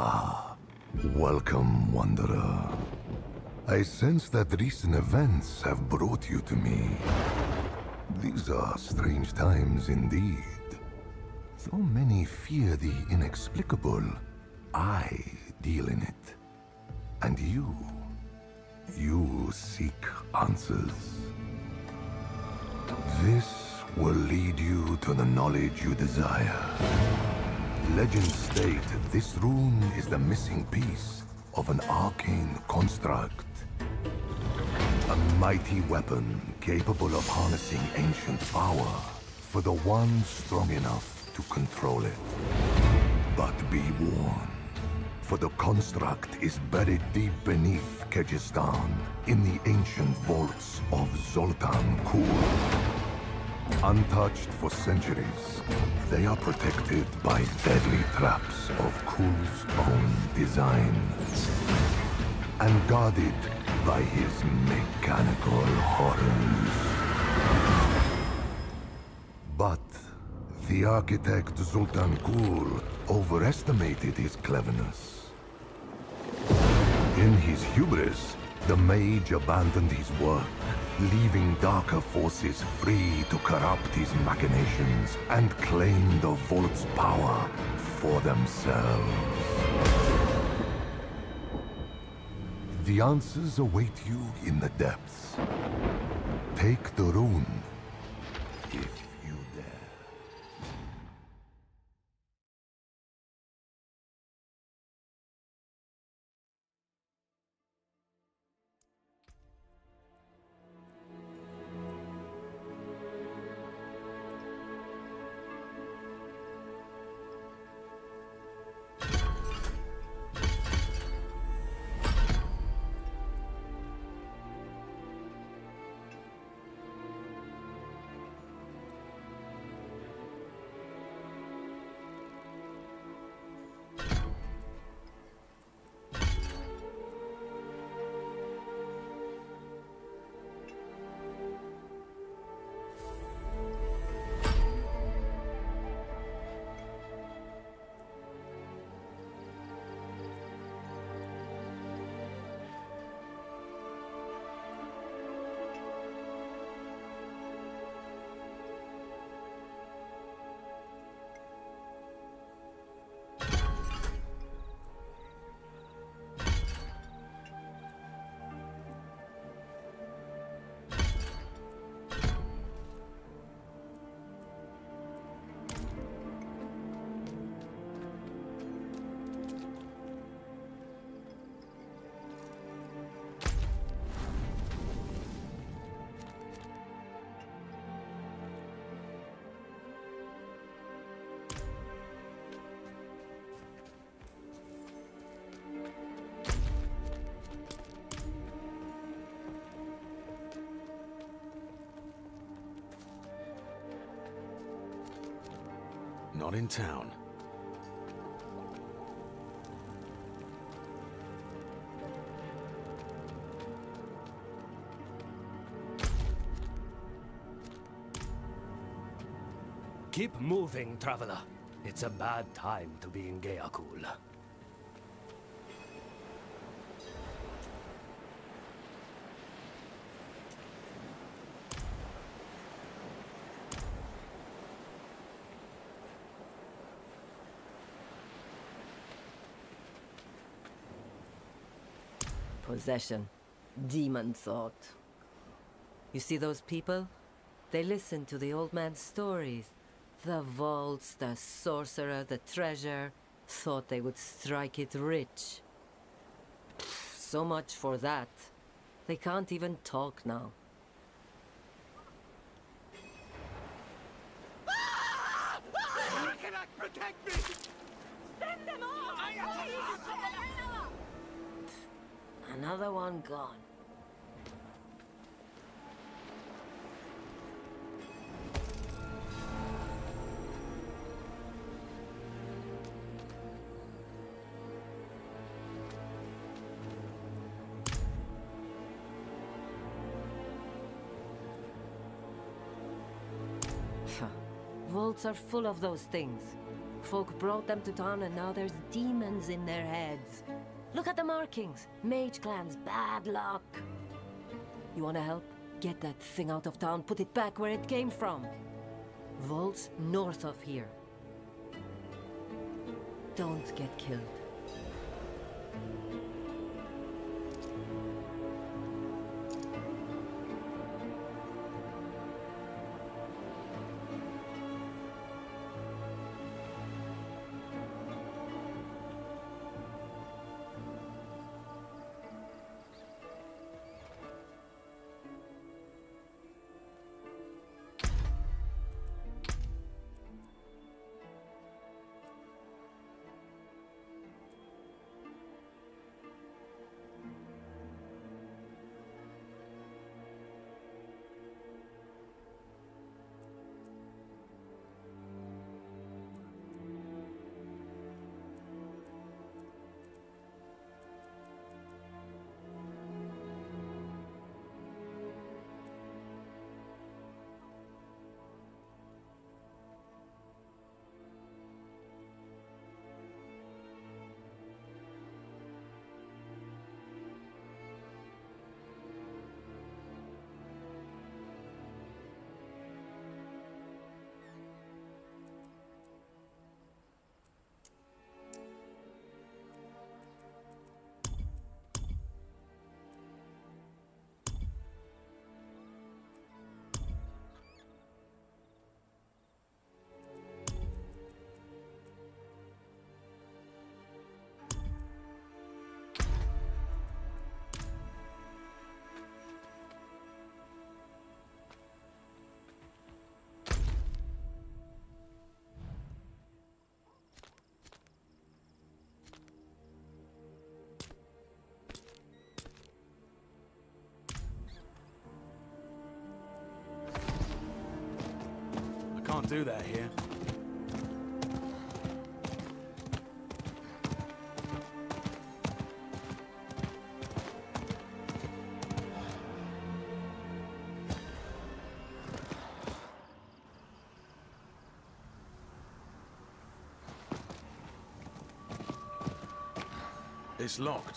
Welcome, Wanderer. I sense that recent events have brought you to me. These are strange times indeed. So many fear the inexplicable. I deal in it. And you seek answers. This will lead you to the knowledge you desire. Legends state this rune is the missing piece of an arcane construct. A mighty weapon capable of harnessing ancient power for the one strong enough to control it. But be warned, for the construct is buried deep beneath Kehjistan in the ancient vaults of Zoltan Kulle. Untouched for centuries, they are protected by deadly traps of Kulle's own design, and guarded by his mechanical horrors. But the architect Zoltan Kulle overestimated his cleverness. In his hubris, the mage abandoned his work, leaving darker forces free to corrupt his machinations and claim the vault's power for themselves. The answers await you in the depths. Take the rune, if you dare. Not in town. Keep moving, traveler. It's a bad time to be in Kehjistan. Possession. Demon thought. You see those people? They listen to the old man's stories. The vaults, the sorcerer, the treasure. Thought they would strike it rich. So much for that. They can't even talk now. You cannot protect me! Send them off! Another one gone. Vaults are full of those things. Folk brought them to town and now there's demons in their heads. Look at the markings. Mage clans, bad luck. You wanna help? Get that thing out of town, put it back where it came from. Vaults north of here. Don't get killed. Can't do that here. It's locked.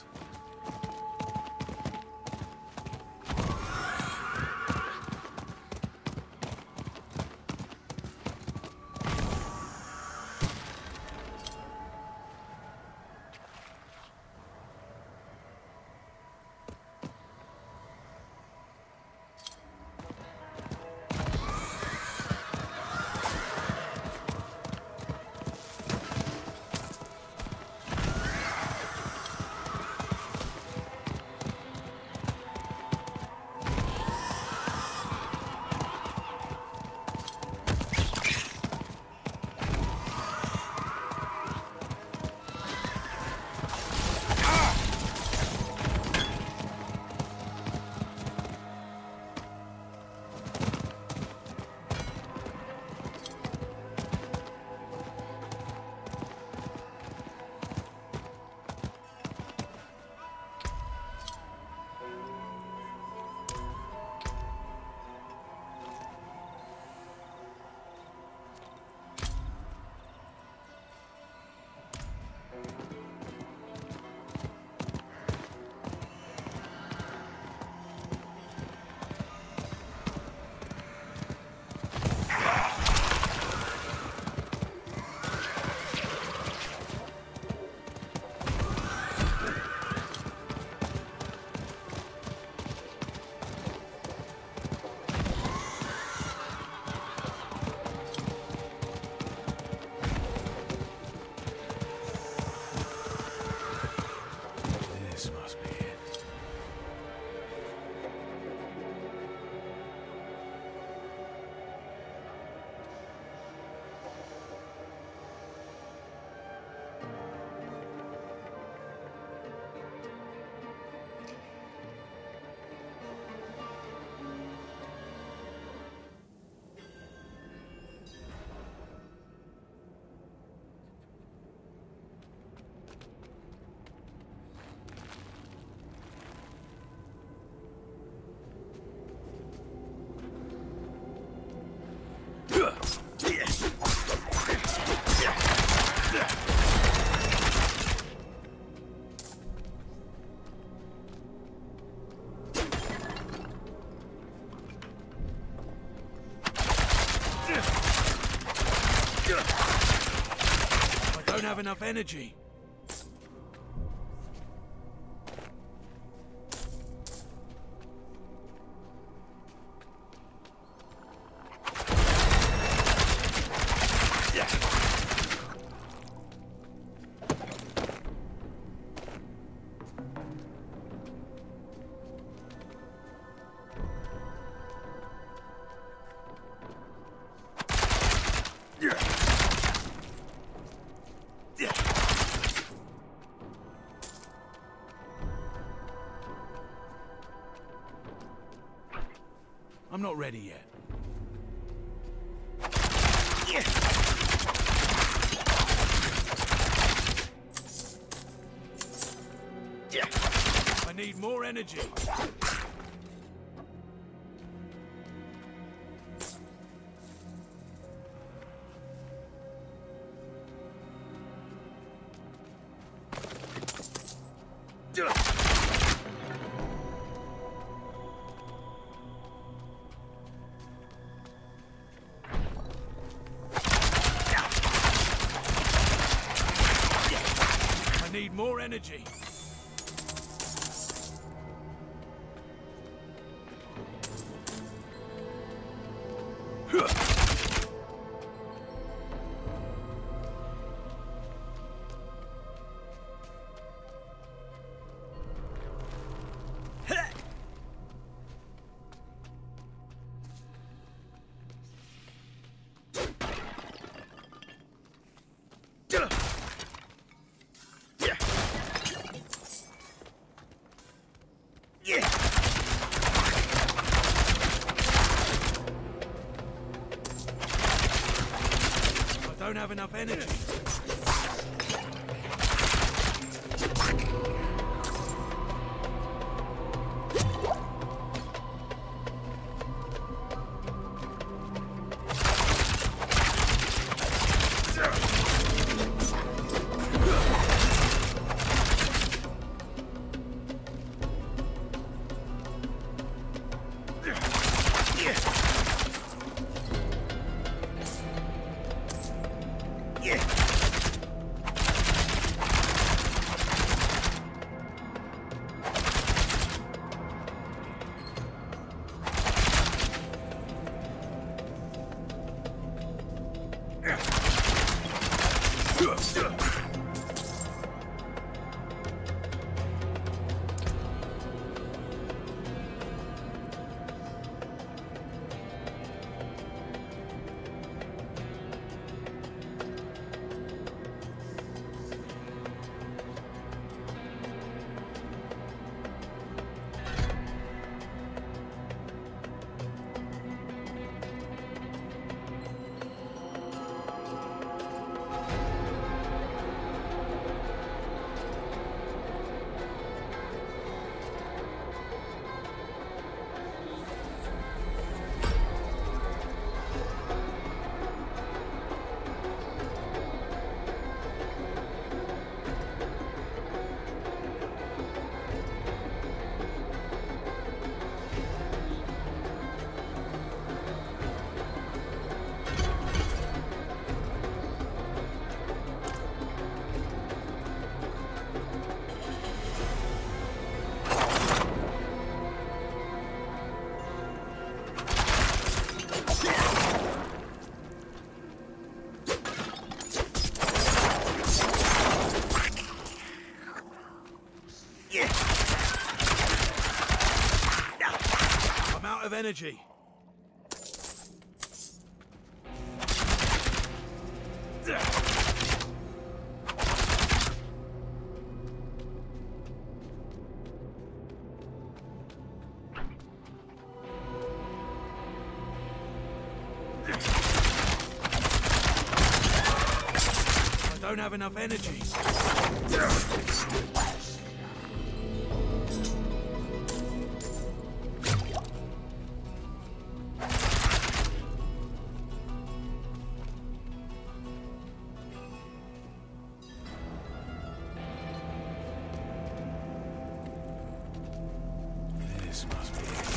I don't have enough energy. I'm not ready yet. I need more energy. Need more energy. I don't have enough energy. Of energy. I don't have enough energy. This must be it.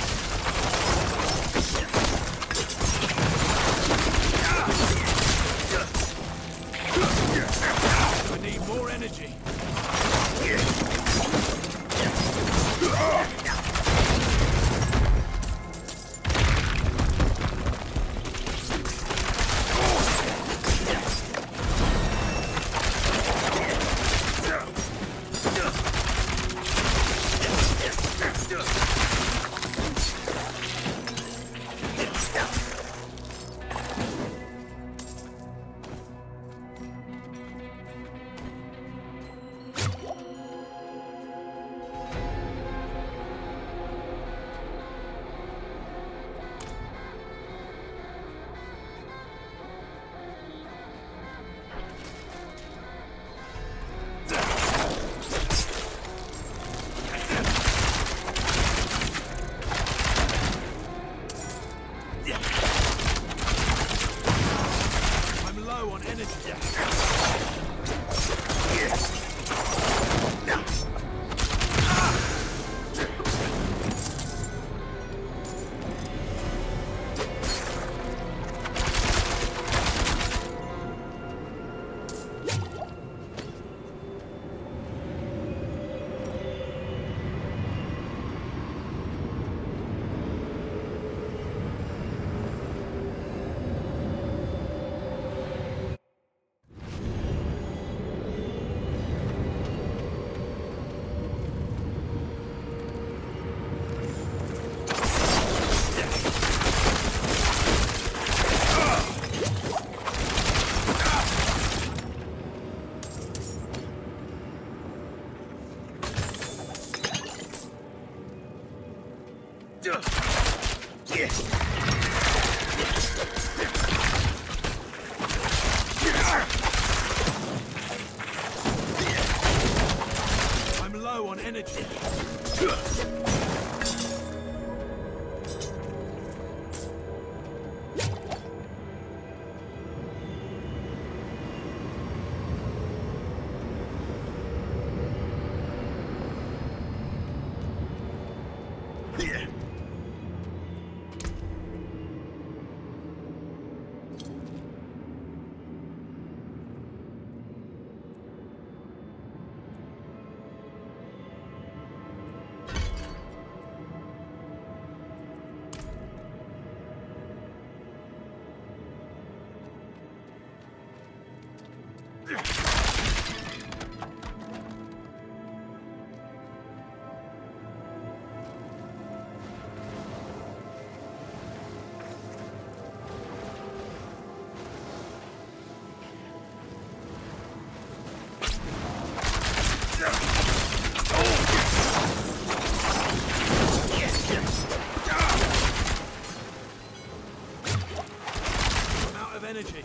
Energy.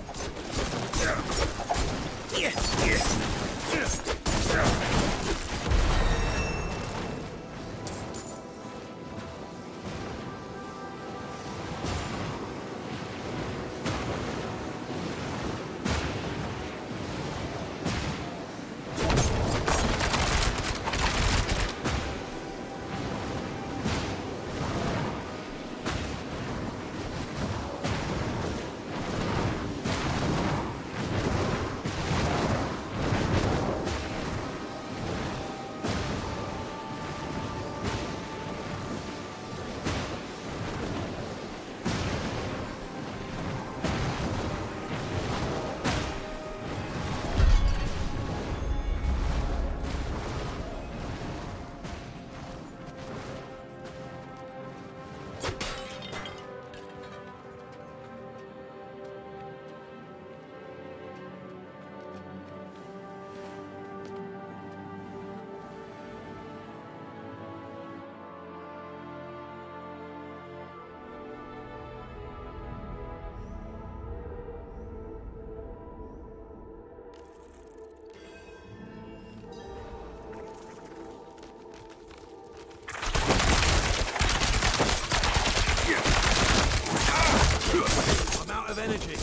I'm out of energy.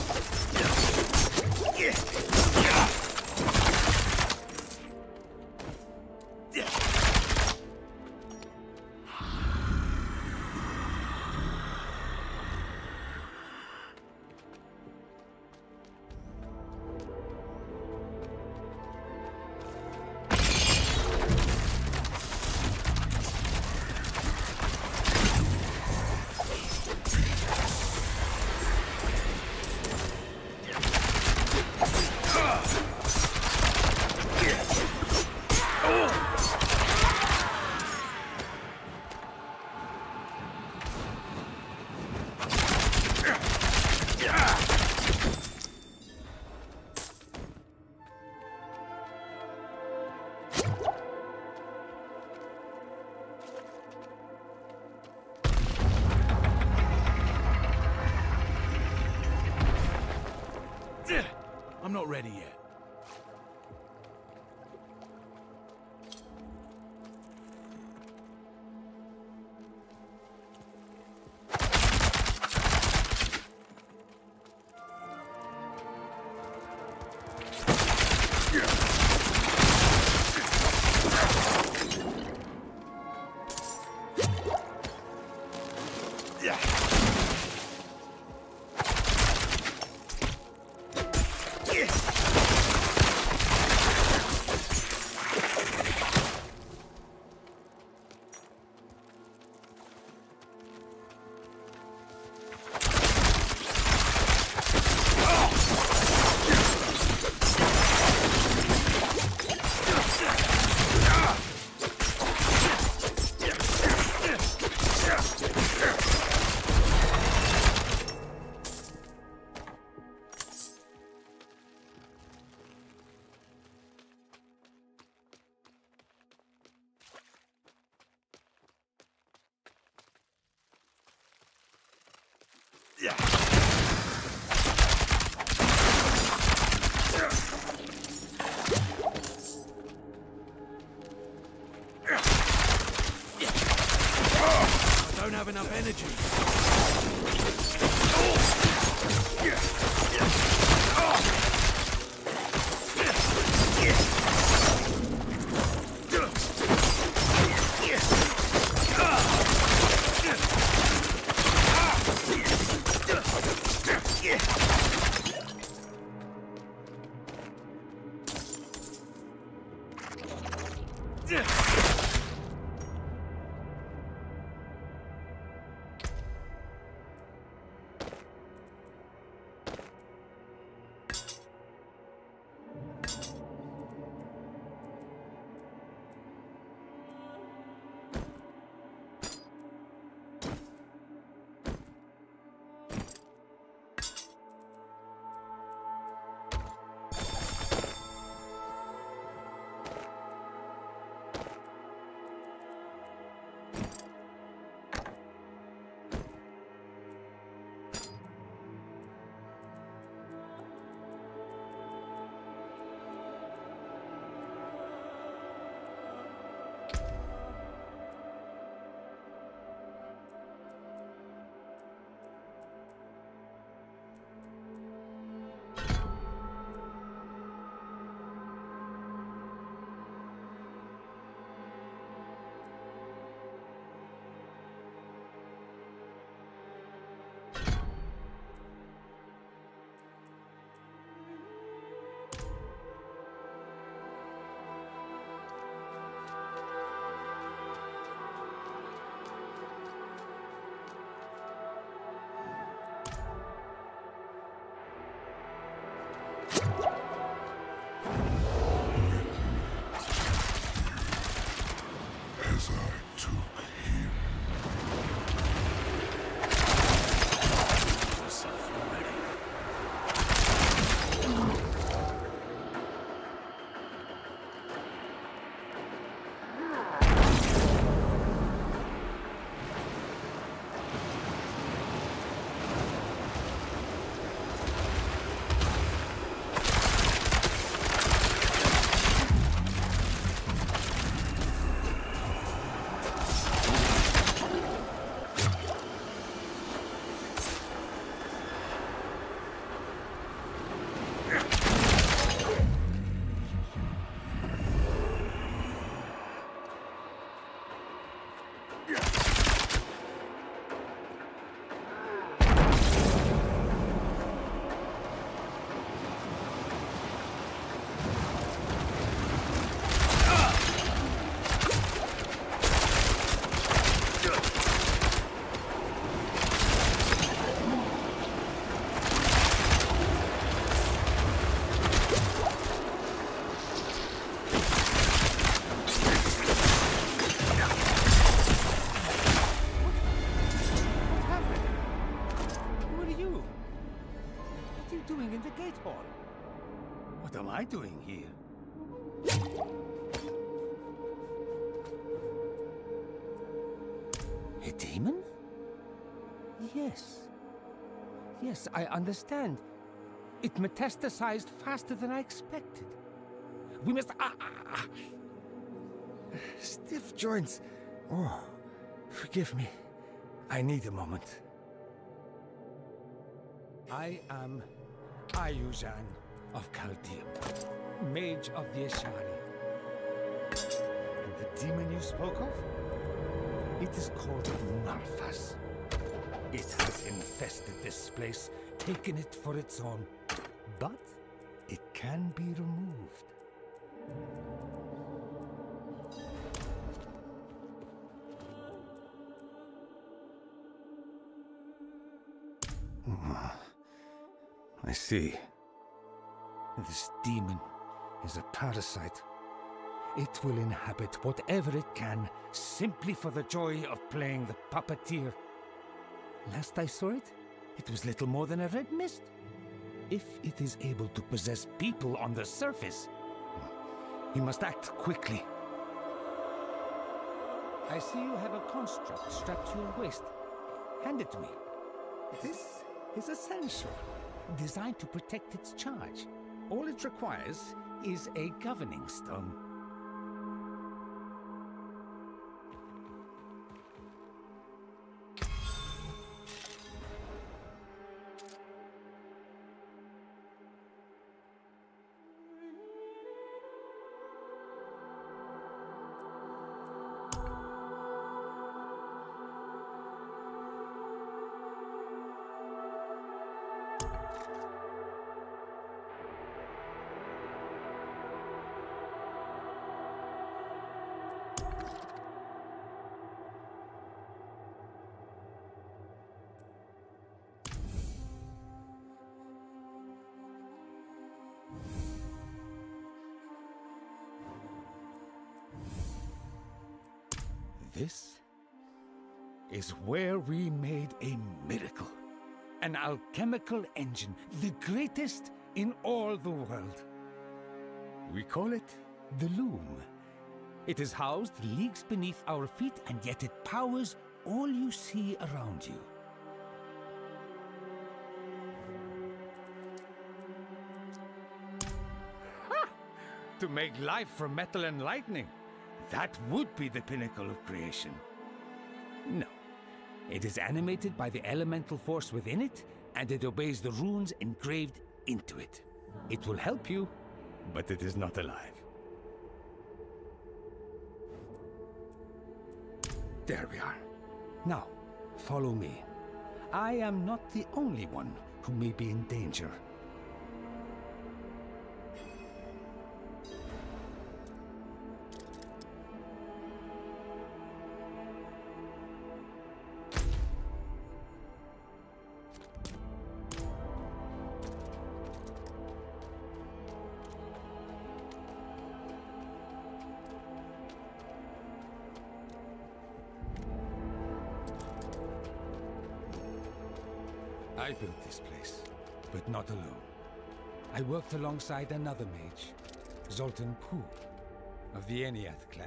I'm not ready yet. I don't have enough energy. you doing in the gate hall? What am I doing here? A demon? Yes. Yes, I understand. It metastasized faster than I expected. We must... Stiff joints. Oh, forgive me. I need a moment. I am Kehjistan of Chaldea, Mage of the Yshari. And the demon you spoke of? It is called Malphas. It has infested this place, taken it for its own. But it can be removed. I see. This demon is a parasite. It will inhabit whatever it can, simply for the joy of playing the puppeteer. Last I saw it, it was little more than a red mist. If it is able to possess people on the surface, he must act quickly. I see you have a construct strapped to your waist. Hand it to me. This is essential, designed to protect its charge. All it requires is a governing stone. This is where we made a miracle. An alchemical engine, the greatest in all the world. We call it the Loom. It is housed leagues beneath our feet, and yet it powers all you see around you. Ha! To make life from metal and lightning. That would be the pinnacle of creation. No. It is animated by the elemental force within it, and it obeys the runes engraved into it. It will help you, but it is not alive. There we are. Now, follow me. I am not the only one who may be in danger. I built this place, but not alone. I worked alongside another mage, Zoltan Ku, of the Ennead clan.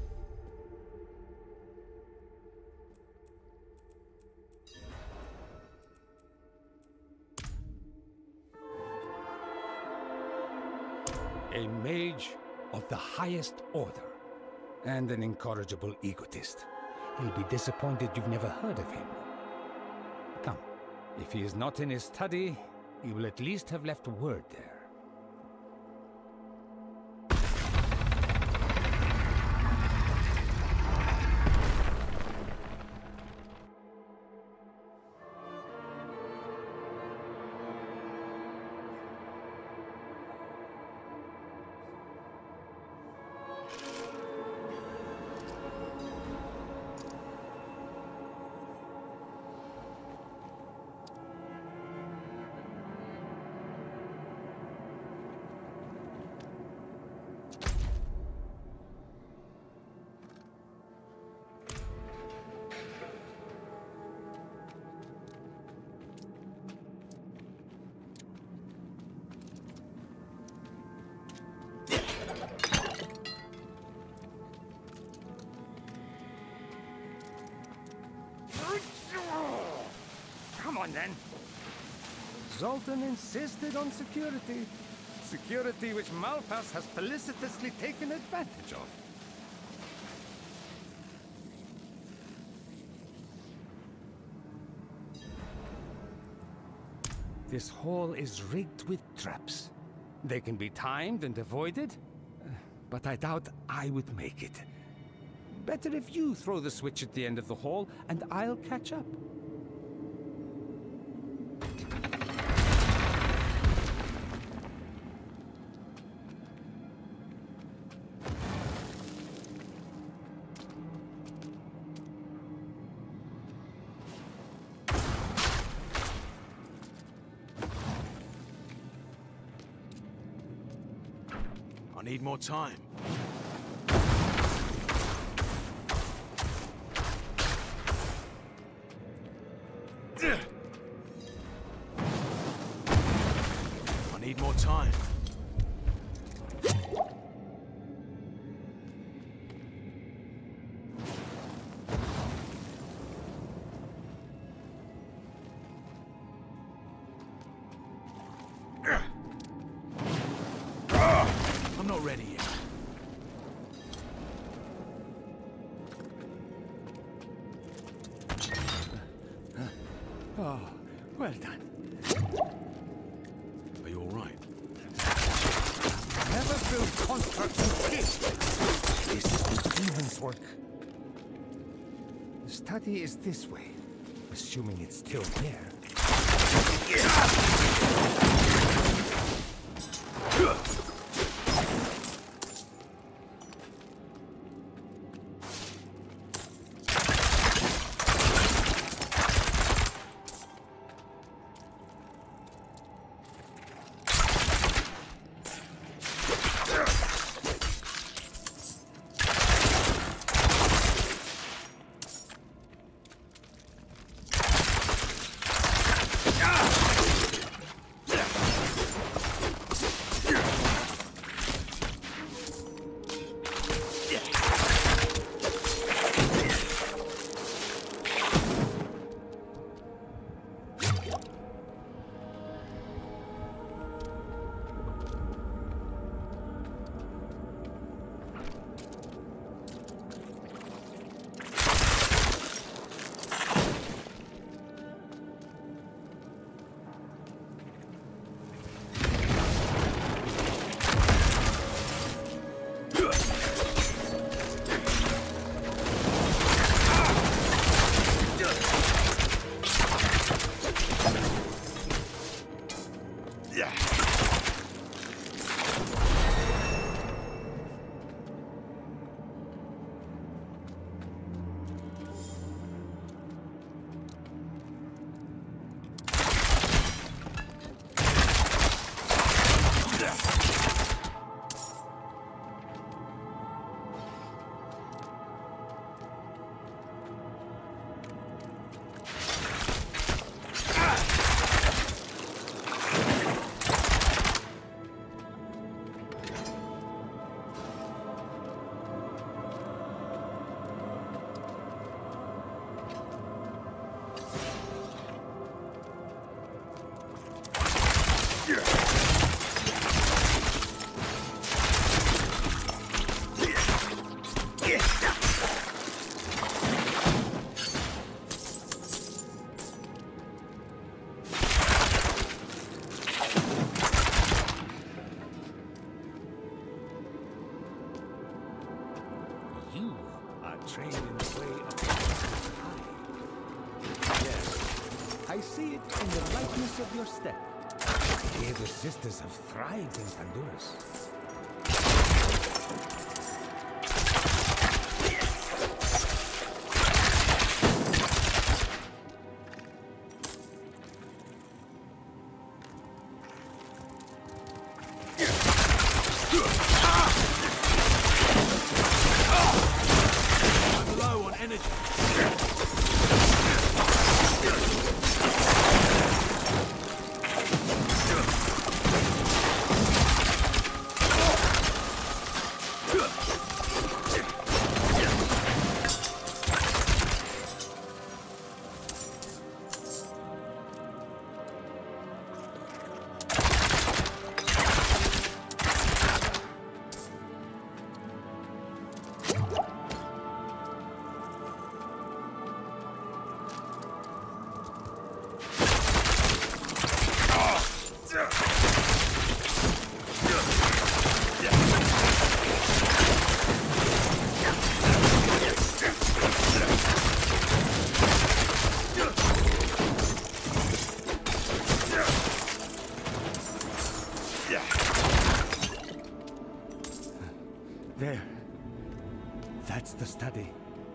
A mage of the highest order, and an incorrigible egotist. He'll be disappointed you've never heard of him. Come. If he is not in his study, he will at least have left word there. then. Zoltan insisted on security. Security which Malphas has felicitously taken advantage of. This hall is rigged with traps. They can be timed and avoided, but I doubt I would make it. Better if you throw the switch at the end of the hall, and I'll catch up. I need more time. I need more time. I'm not ready yet. Oh, well done. Are you all right? Never build constructs with this. This is the demon's work. The study is this way, assuming it's still there. trained in the way of the high. Yes, I see it in the lightness of your step. The other sisters have thrived in Honduras. What's the study?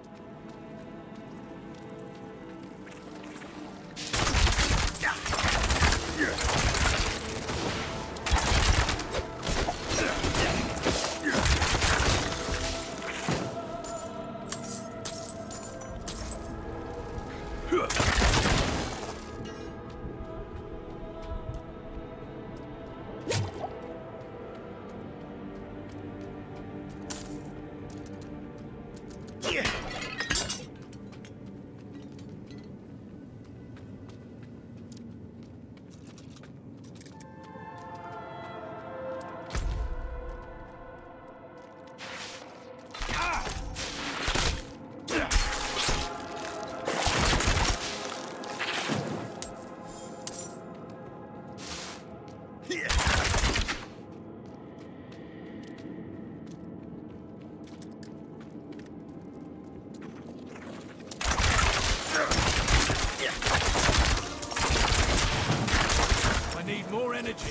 More energy.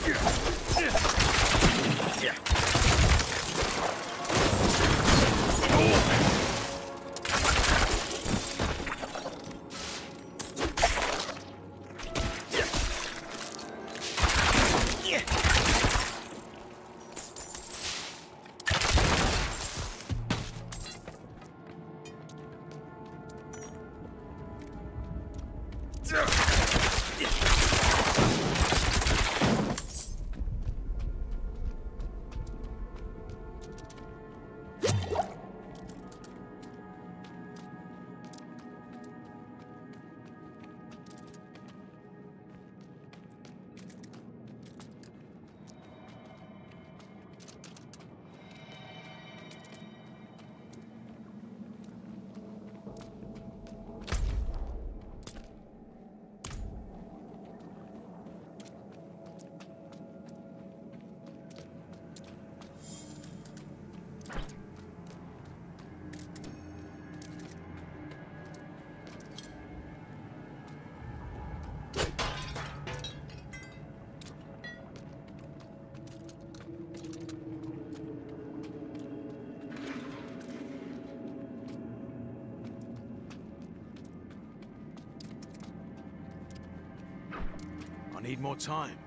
I need more time.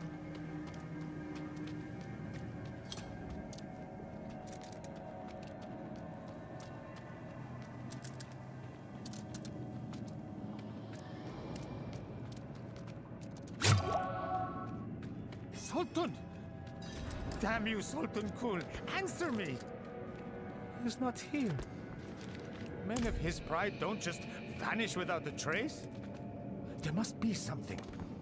Sultan! Damn you, Sultan Kul! Answer me! He's not here. Men of his pride don't just vanish without a trace. There must be something.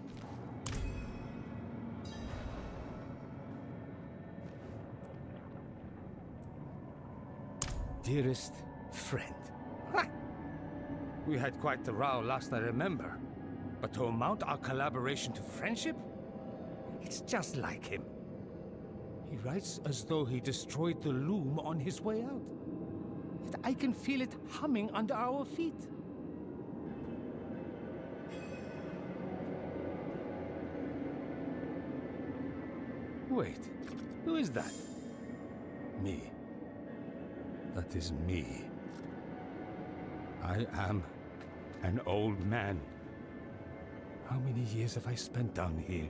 Dearest friend. Ha! We had quite the row last I remember. But to amount our collaboration to friendship? It's just like him. He writes as though he destroyed the loom on his way out. Yet I can feel it humming under our feet. Wait, who is that? Me. That is me. I am an old man. How many years have I spent down here?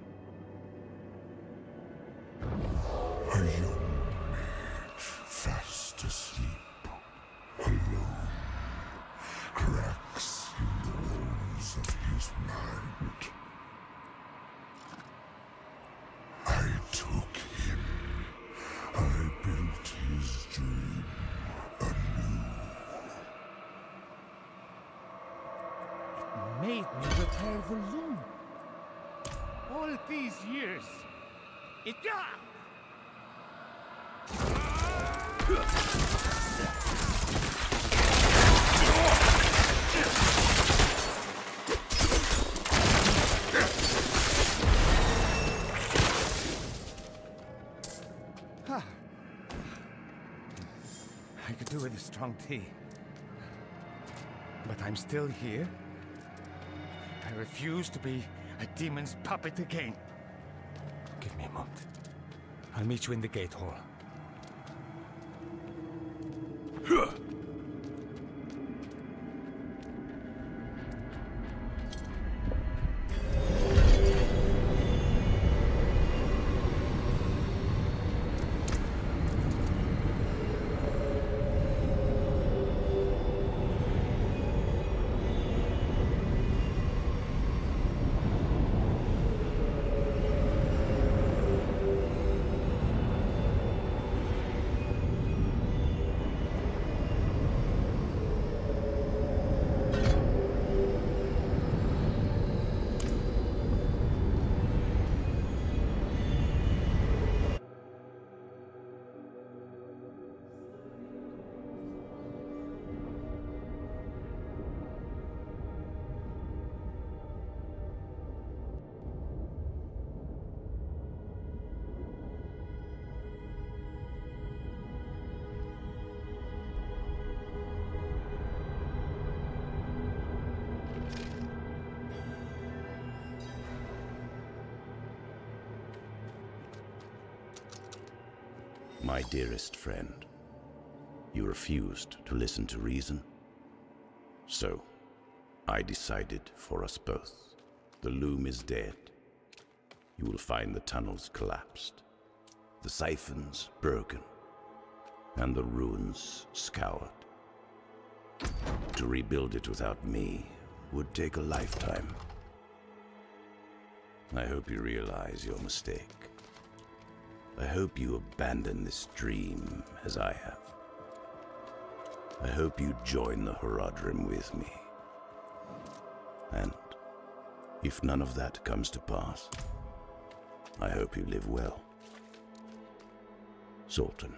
A young mage, fast asleep, alone, cracks in the walls of his mind. I took him. I built his dream anew. It made me repair the loom. All these years. It... I could do with a strong tea. But I'm still here. I refuse to be a demon's puppet again. Give me a moment. I'll meet you in the gate hall. My dearest friend, you refused to listen to reason. So, I decided for us both. The loom is dead. You will find the tunnels collapsed, the siphons broken, and the ruins scoured. To rebuild it without me would take a lifetime. I hope you realize your mistake. I hope you abandon this dream as I have. I hope you join the Horadrim with me. And if none of that comes to pass, I hope you live well. Sultan.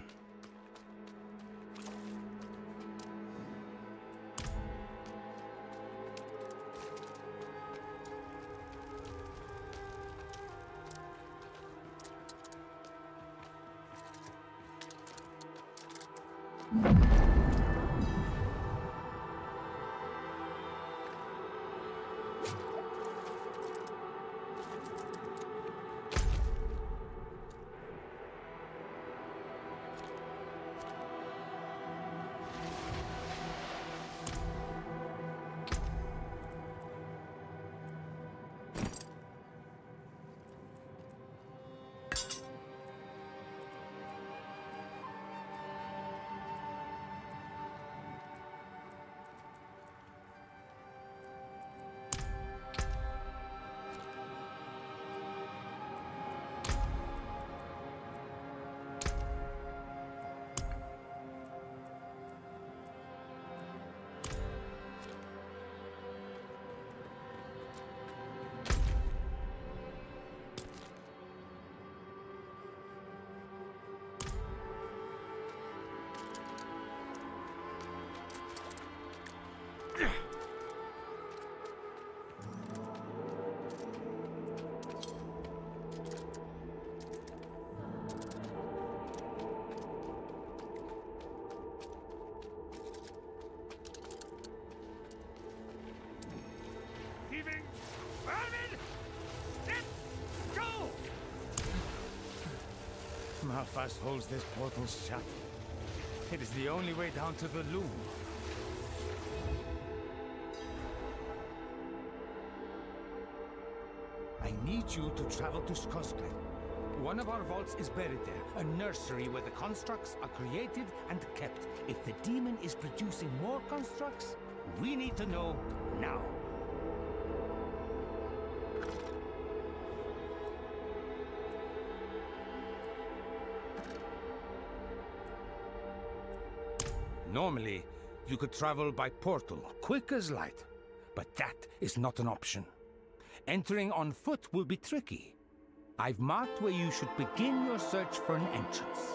Malphas holds this portal shut. It is the only way down to the loom. I need you to travel to Questline. One of our vaults is buried there, a nursery where the constructs are created and kept. If the demon is producing more constructs, we need to know now. Normally, you could travel by portal, quick as light. But that is not an option. Entering on foot will be tricky. I've marked where you should begin your search for an entrance.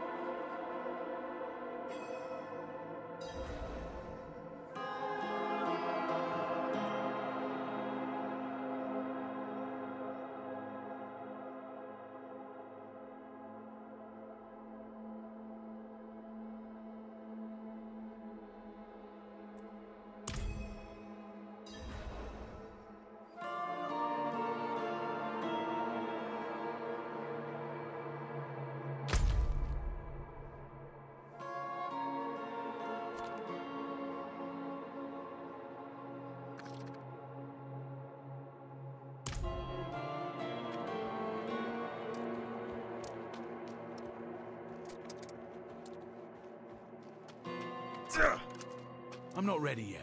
I'm not ready yet.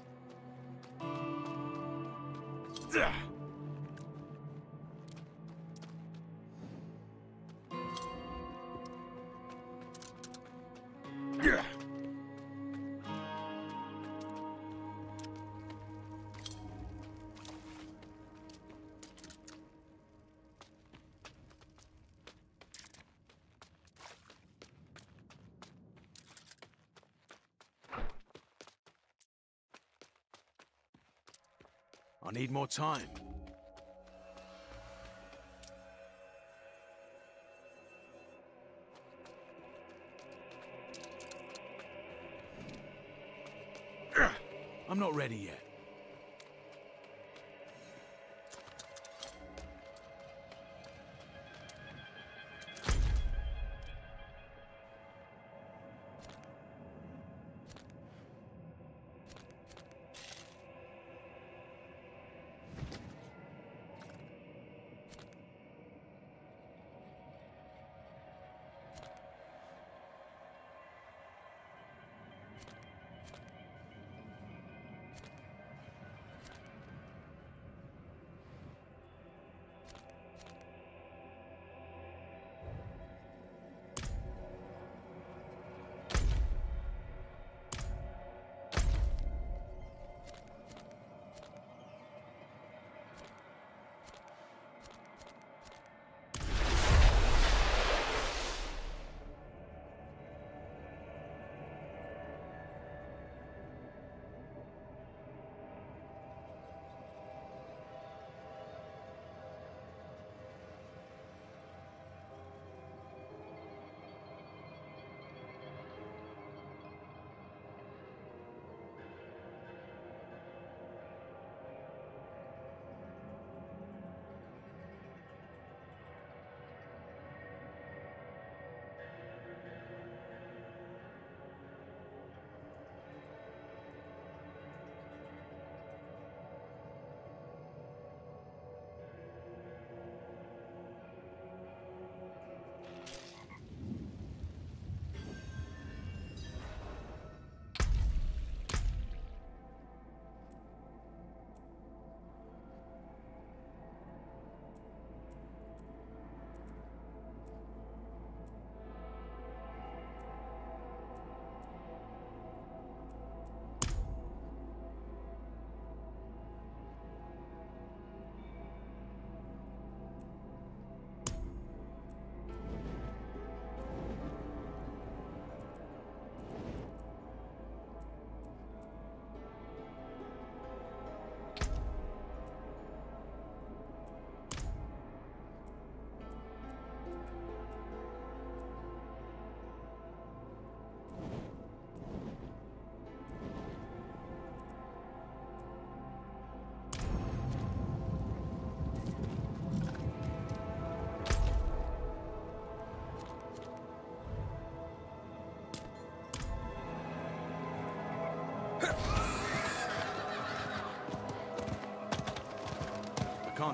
I need more time. I'm not ready yet.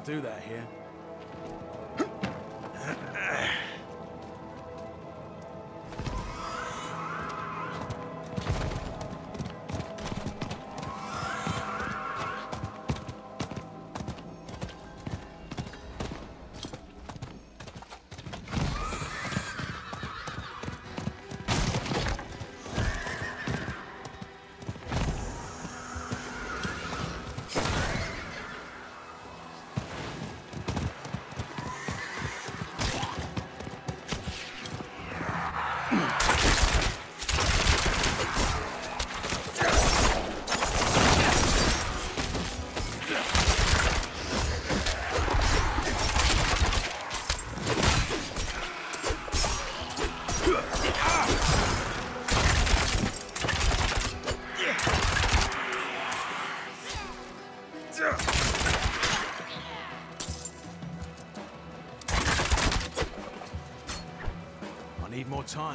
Can't do that here. I need more time.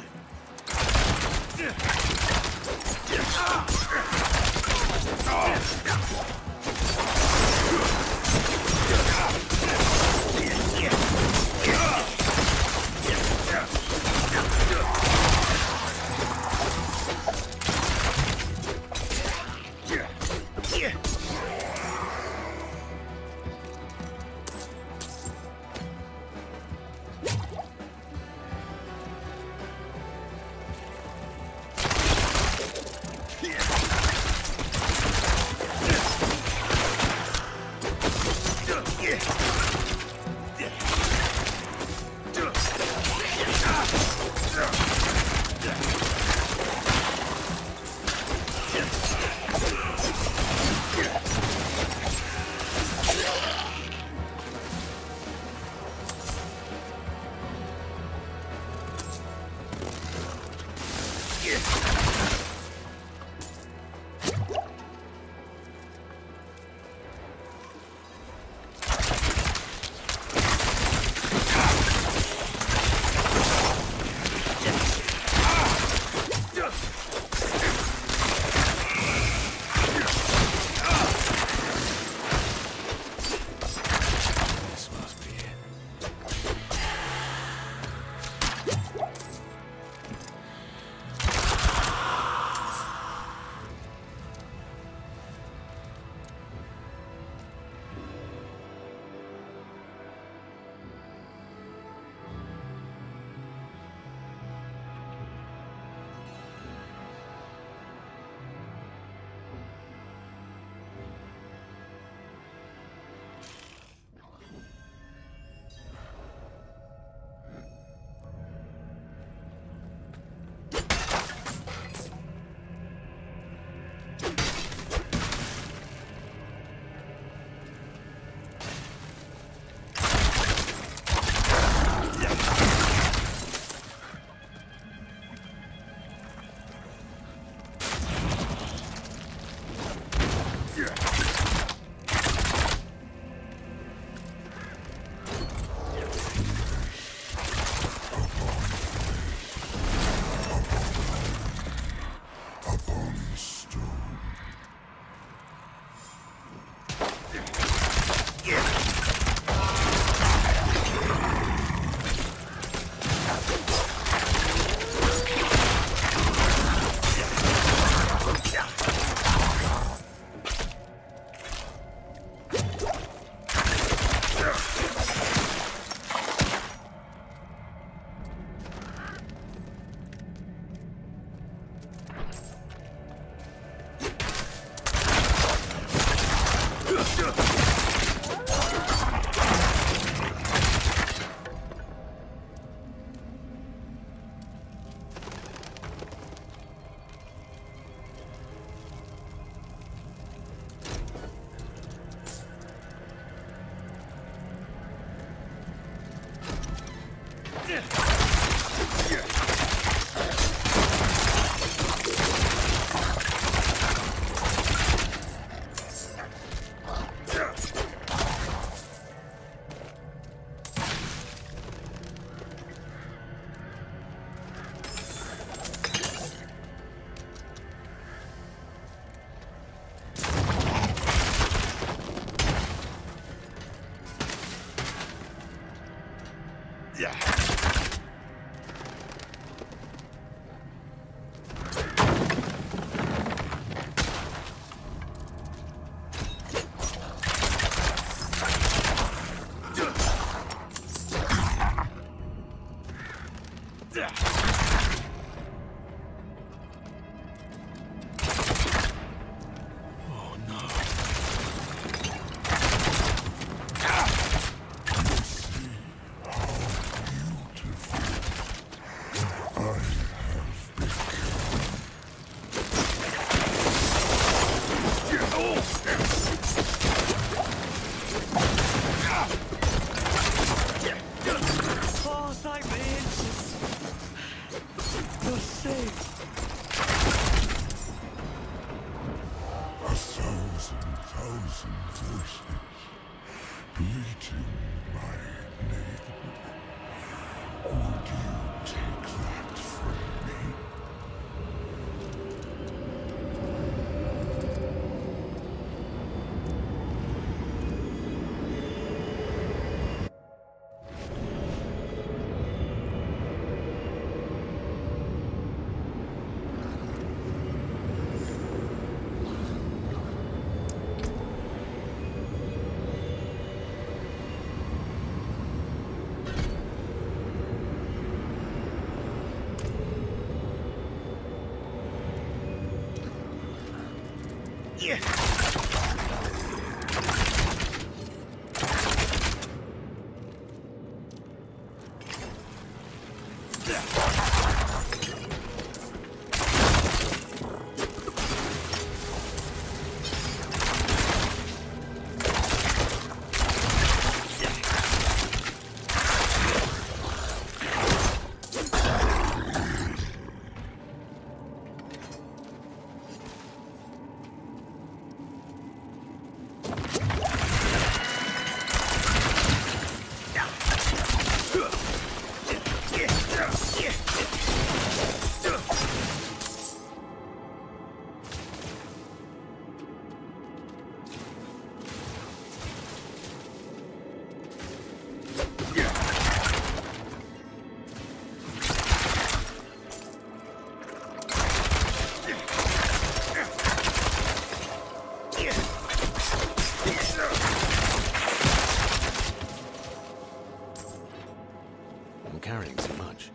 Carrying too much.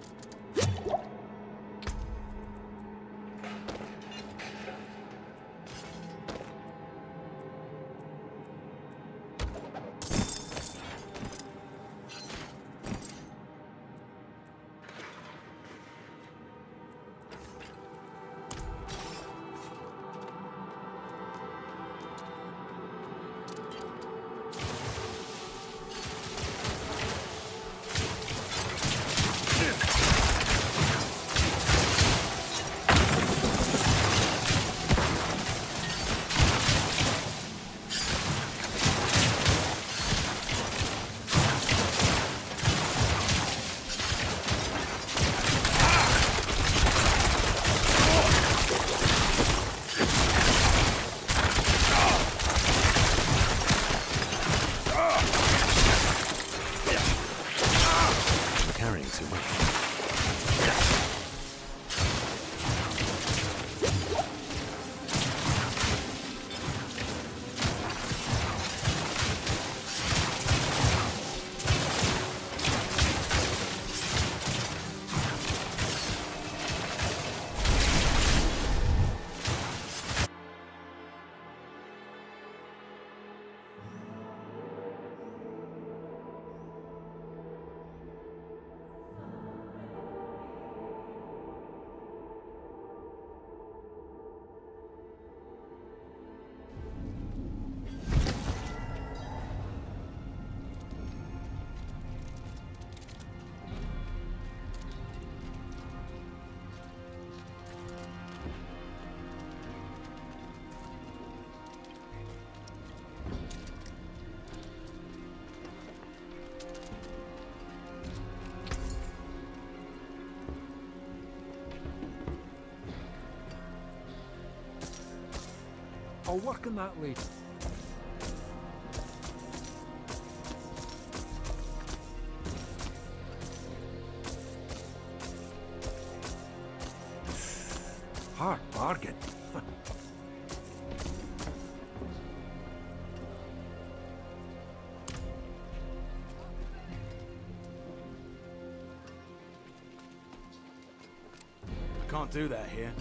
I'll work on that later. Hard bargain. I can't do that here.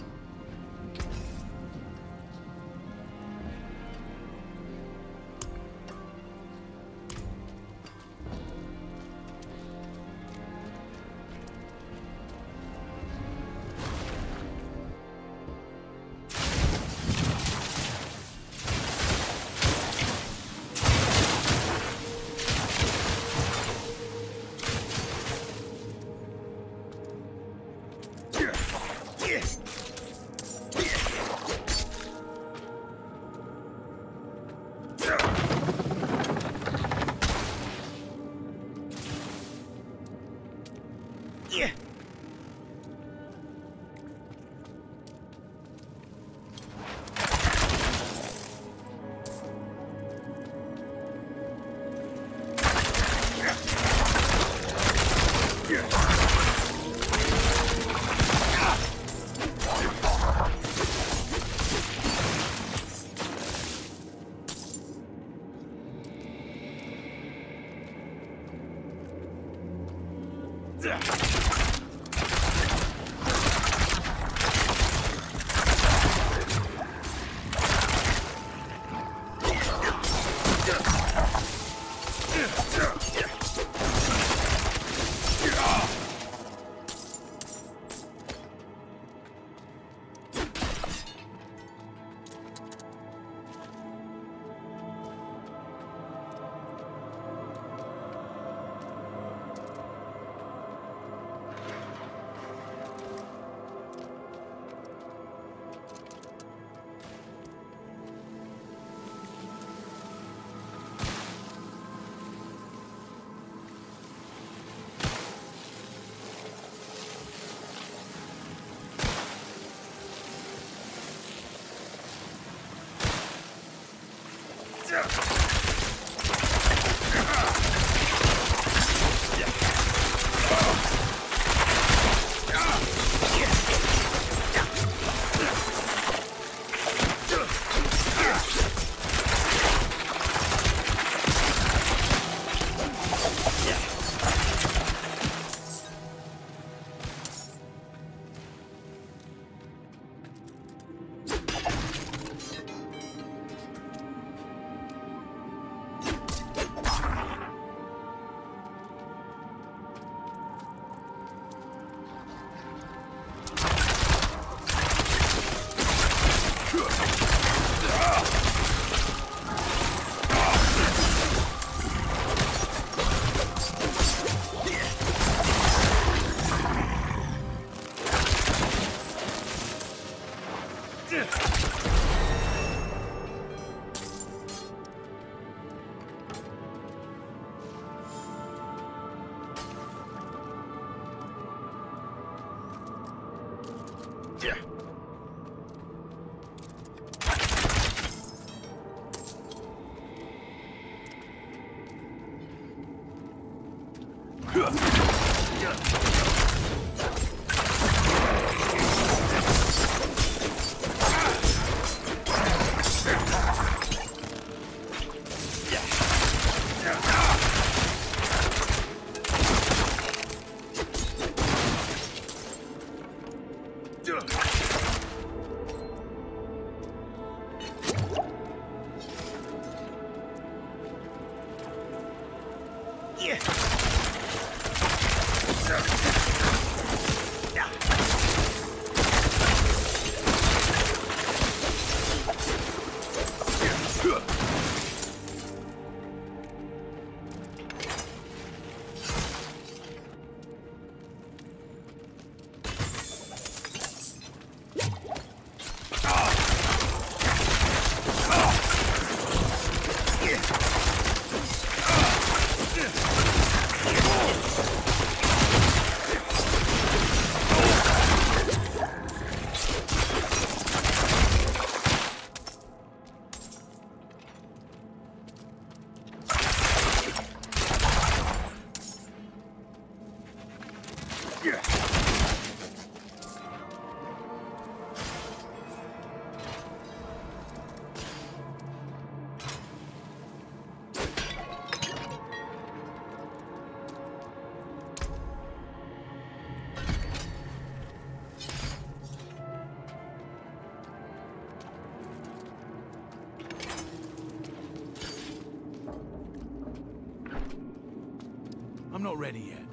I'm not ready yet.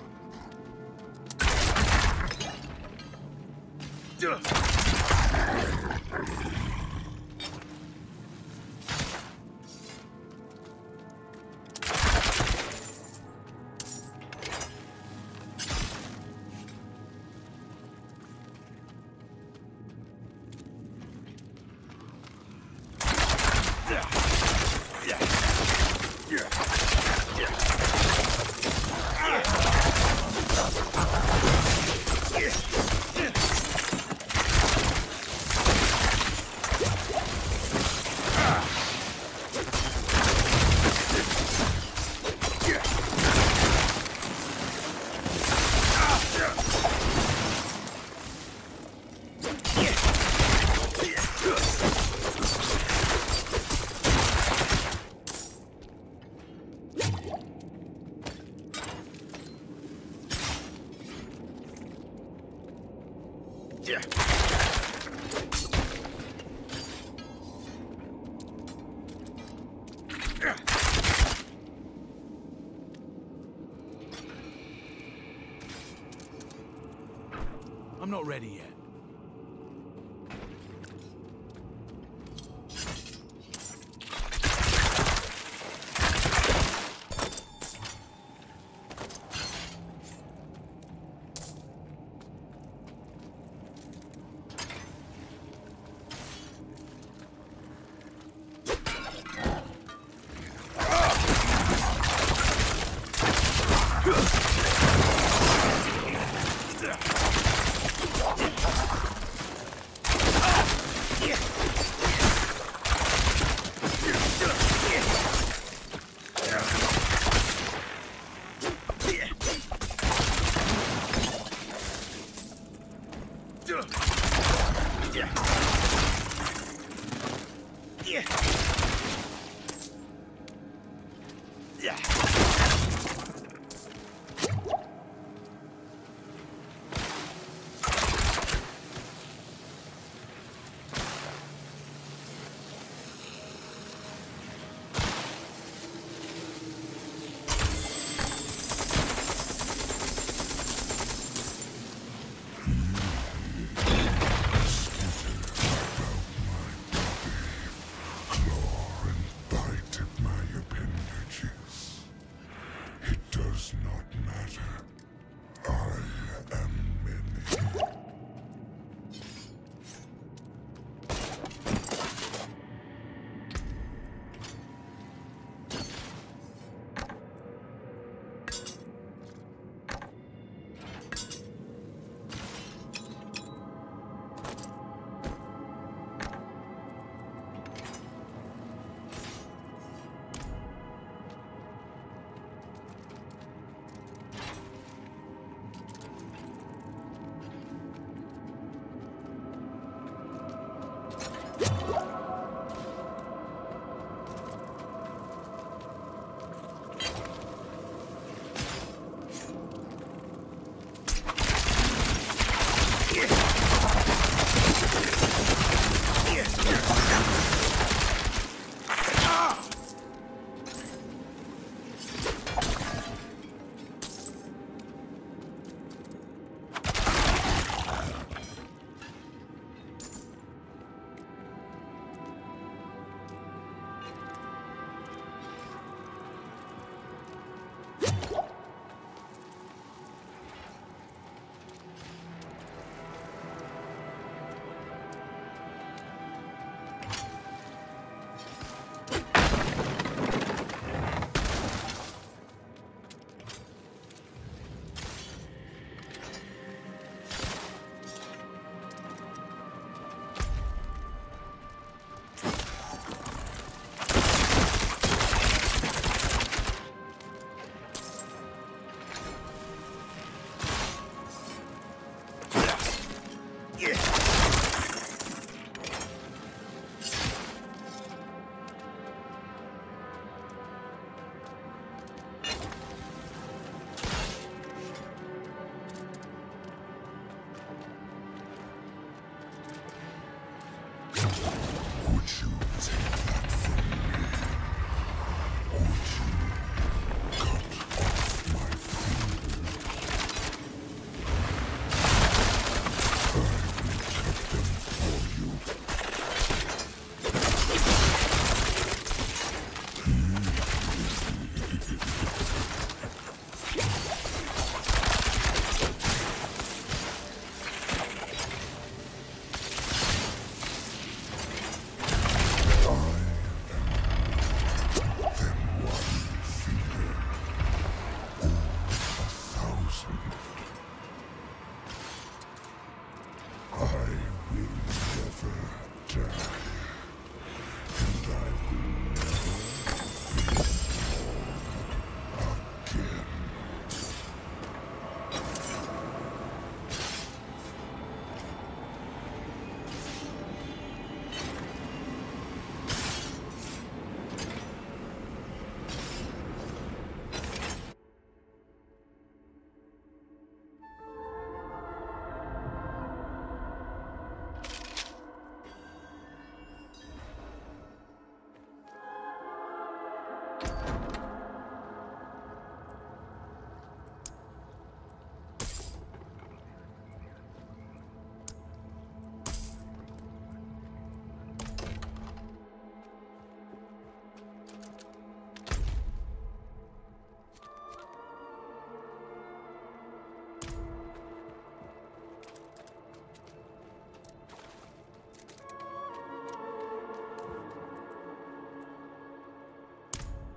I'm not ready yet.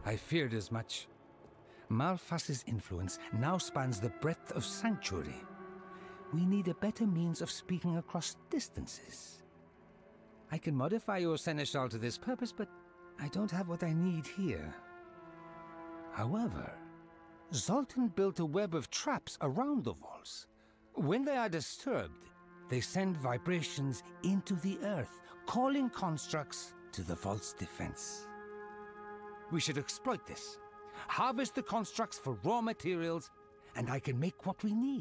I feared as much. Malphas's influence now spans the breadth of Sanctuary. We need a better means of speaking across distances. I can modify your seneschal to this purpose, but I don't have what I need here. However, Zoltan built a web of traps around the vaults. When they are disturbed, they send vibrations into the earth, calling constructs to the vault's defense. We should exploit this. Harvest the constructs for raw materials, and I can make what we need.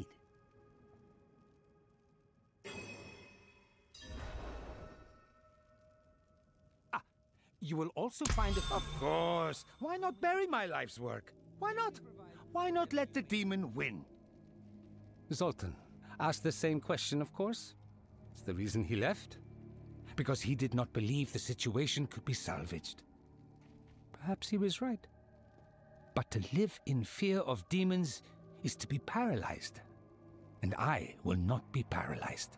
You will also find it. Of course! Why not bury my life's work? Why not? Why not let the demon win? Zoltan asked the same question, of course. It's the reason he left. Because he did not believe the situation could be salvaged. Perhaps he was right. But to live in fear of demons is to be paralyzed. And I will not be paralyzed.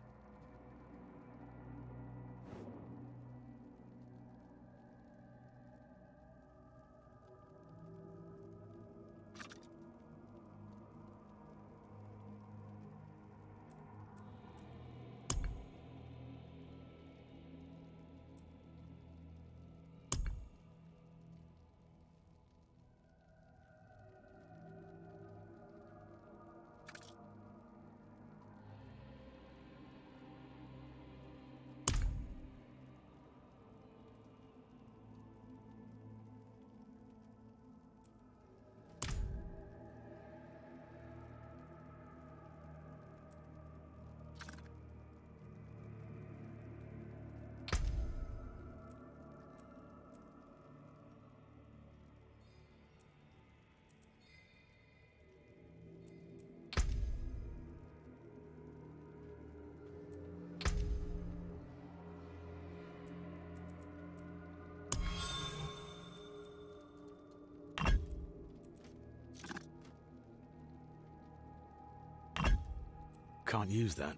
Can't use that.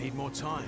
Need more time.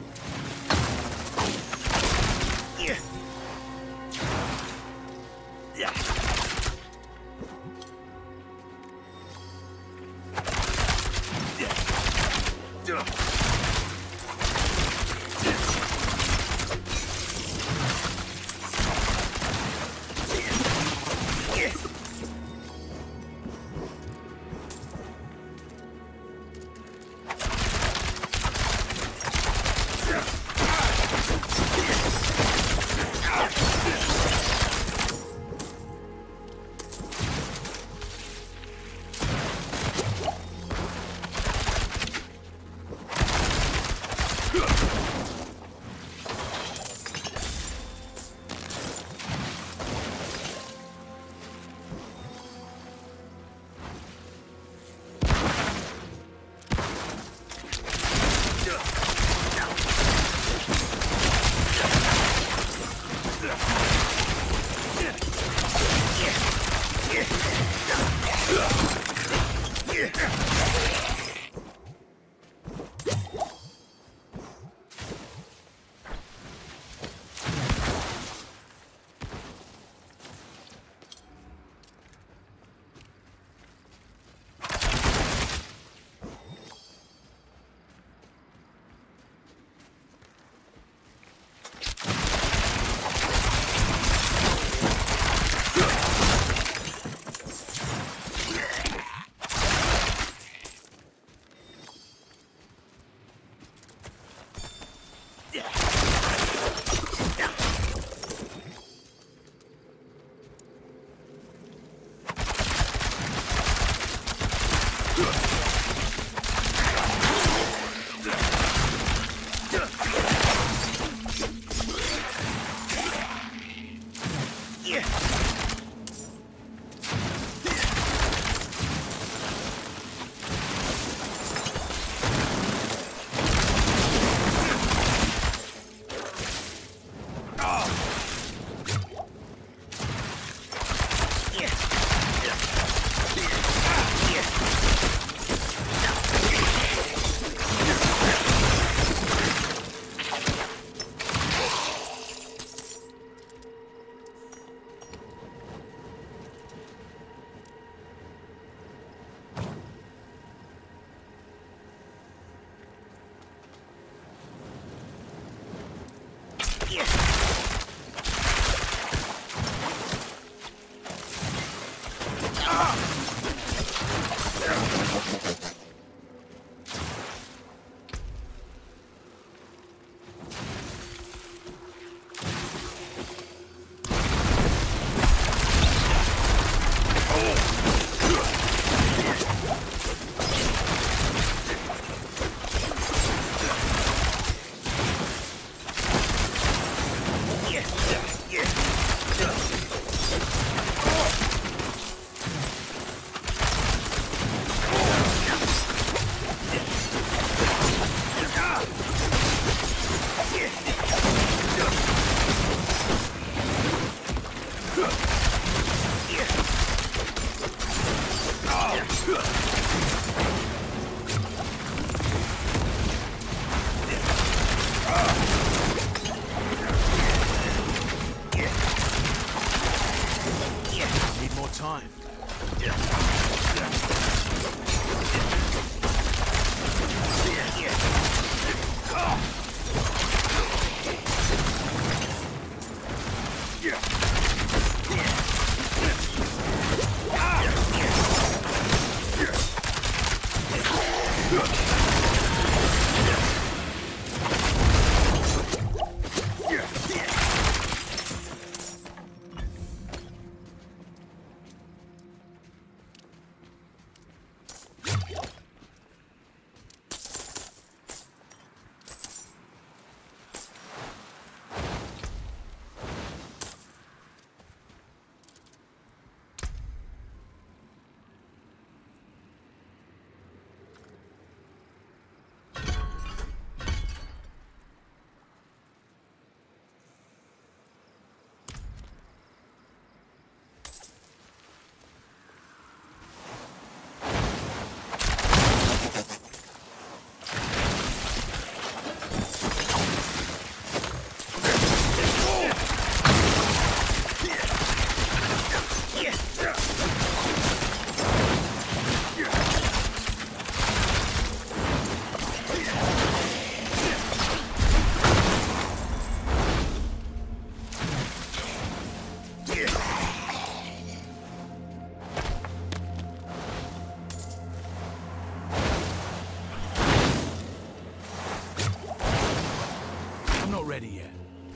not ready yet.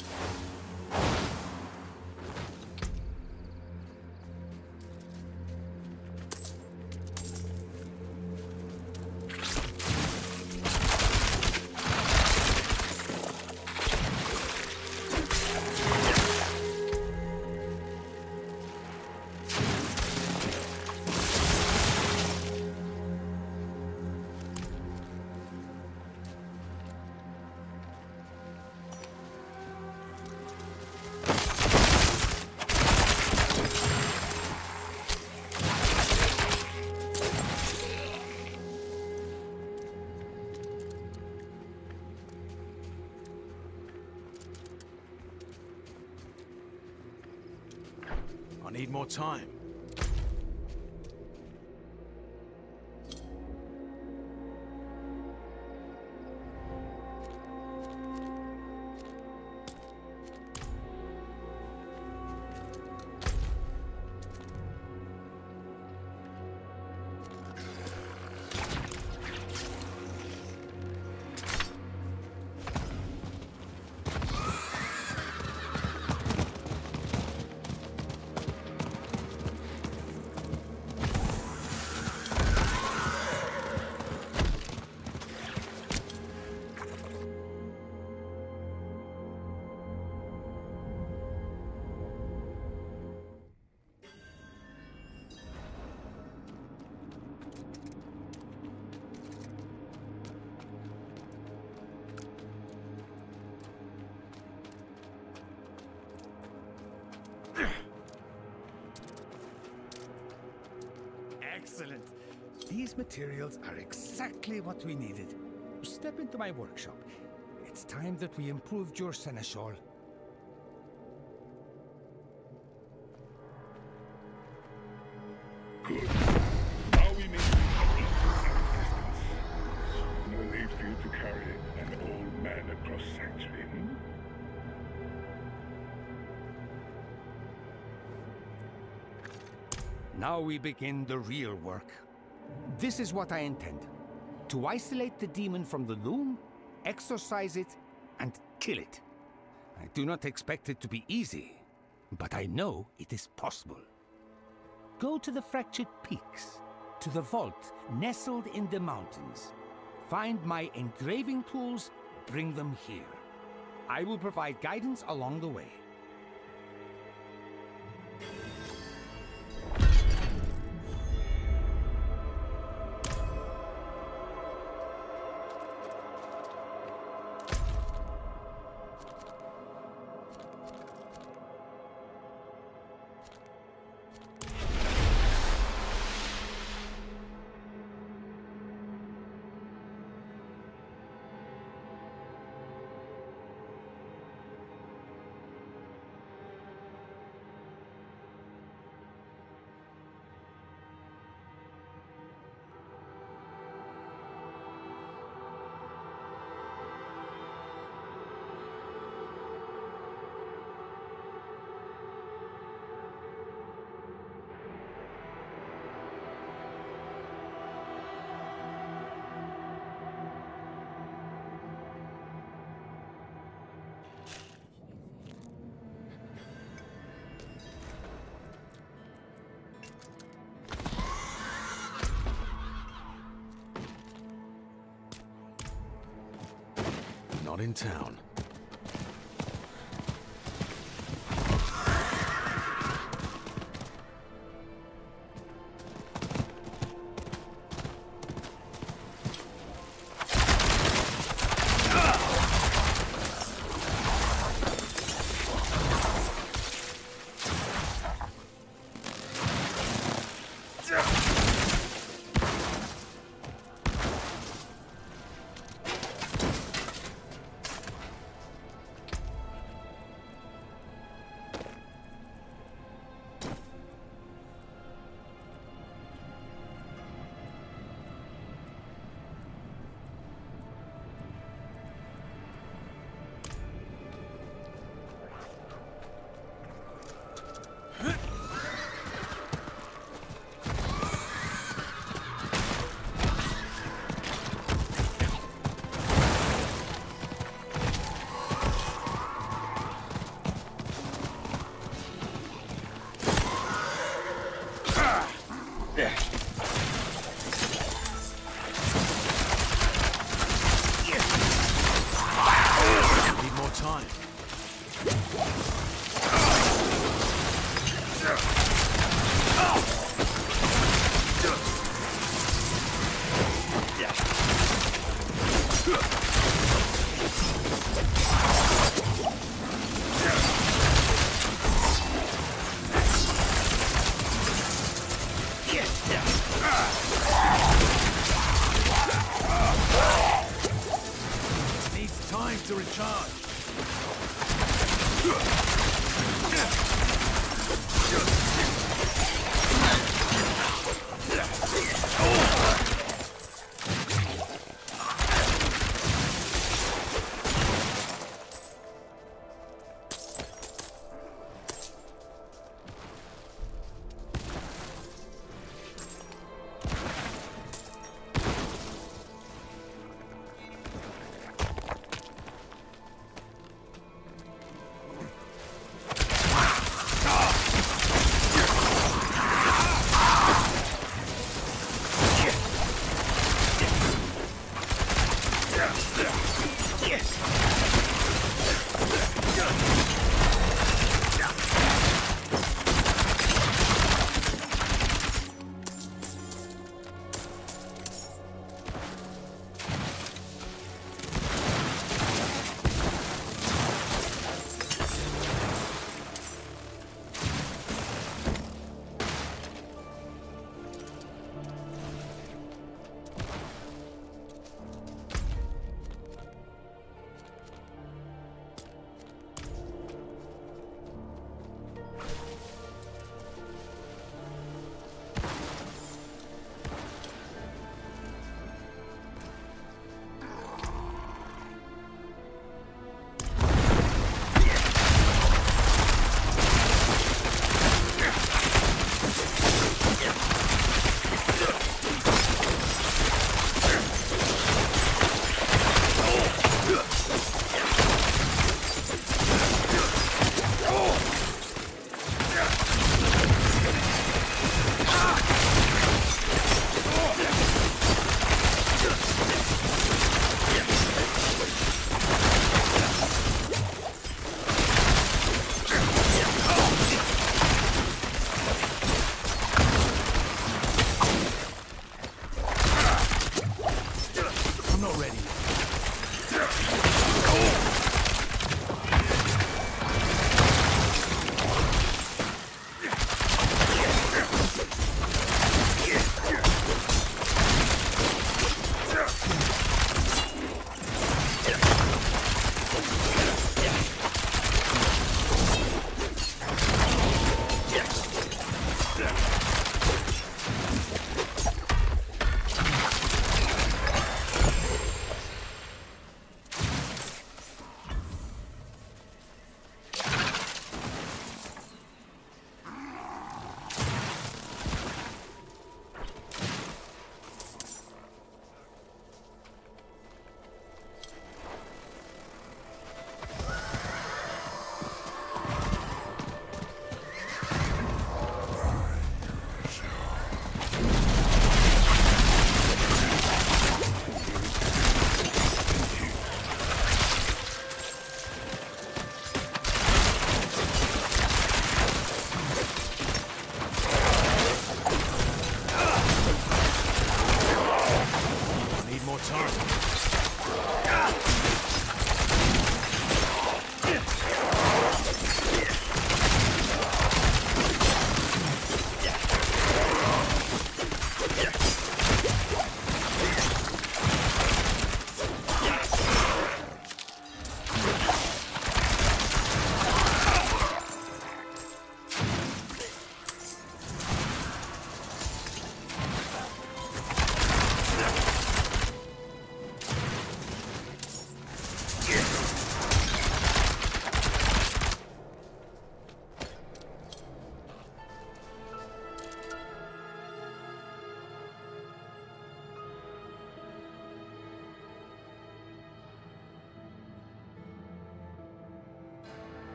I need more time. Excellent. These materials are exactly what we needed. Step into my workshop. It's time that we improved your seneschal. Good. Now we make distance. No need for you to carry an old man across sanctuary, Now we begin the real work. This is what I intend. To isolate the demon from the loom, exorcise it, and kill it. I do not expect it to be easy, but I know it is possible. Go to the Fractured Peaks, to the vault nestled in the mountains. Find my engraving tools, bring them here. I will provide guidance along the way. Not in town. Needs time to recharge.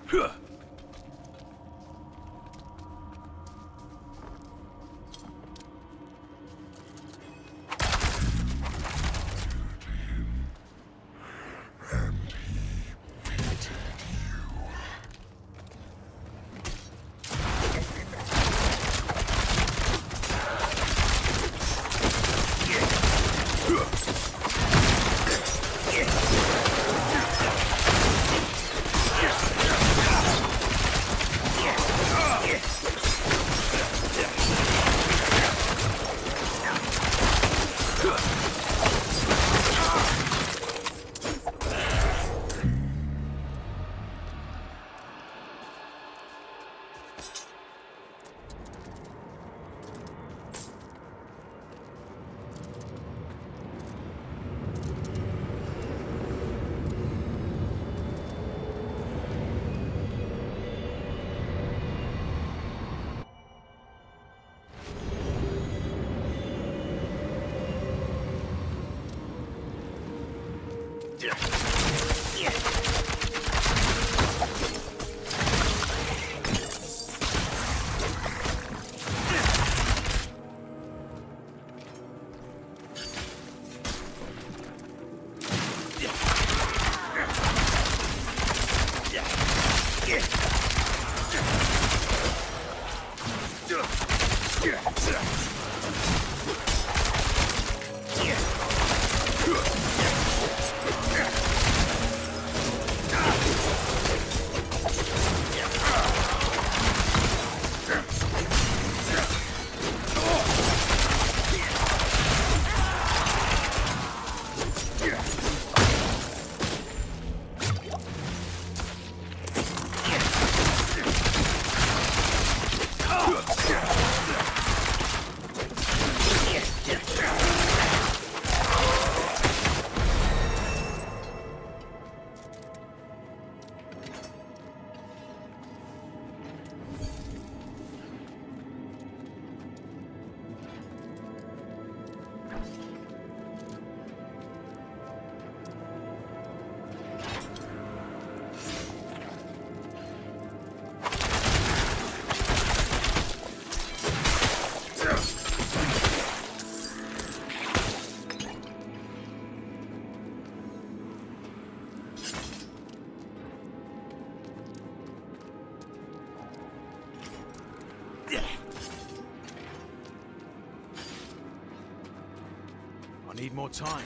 I need more time.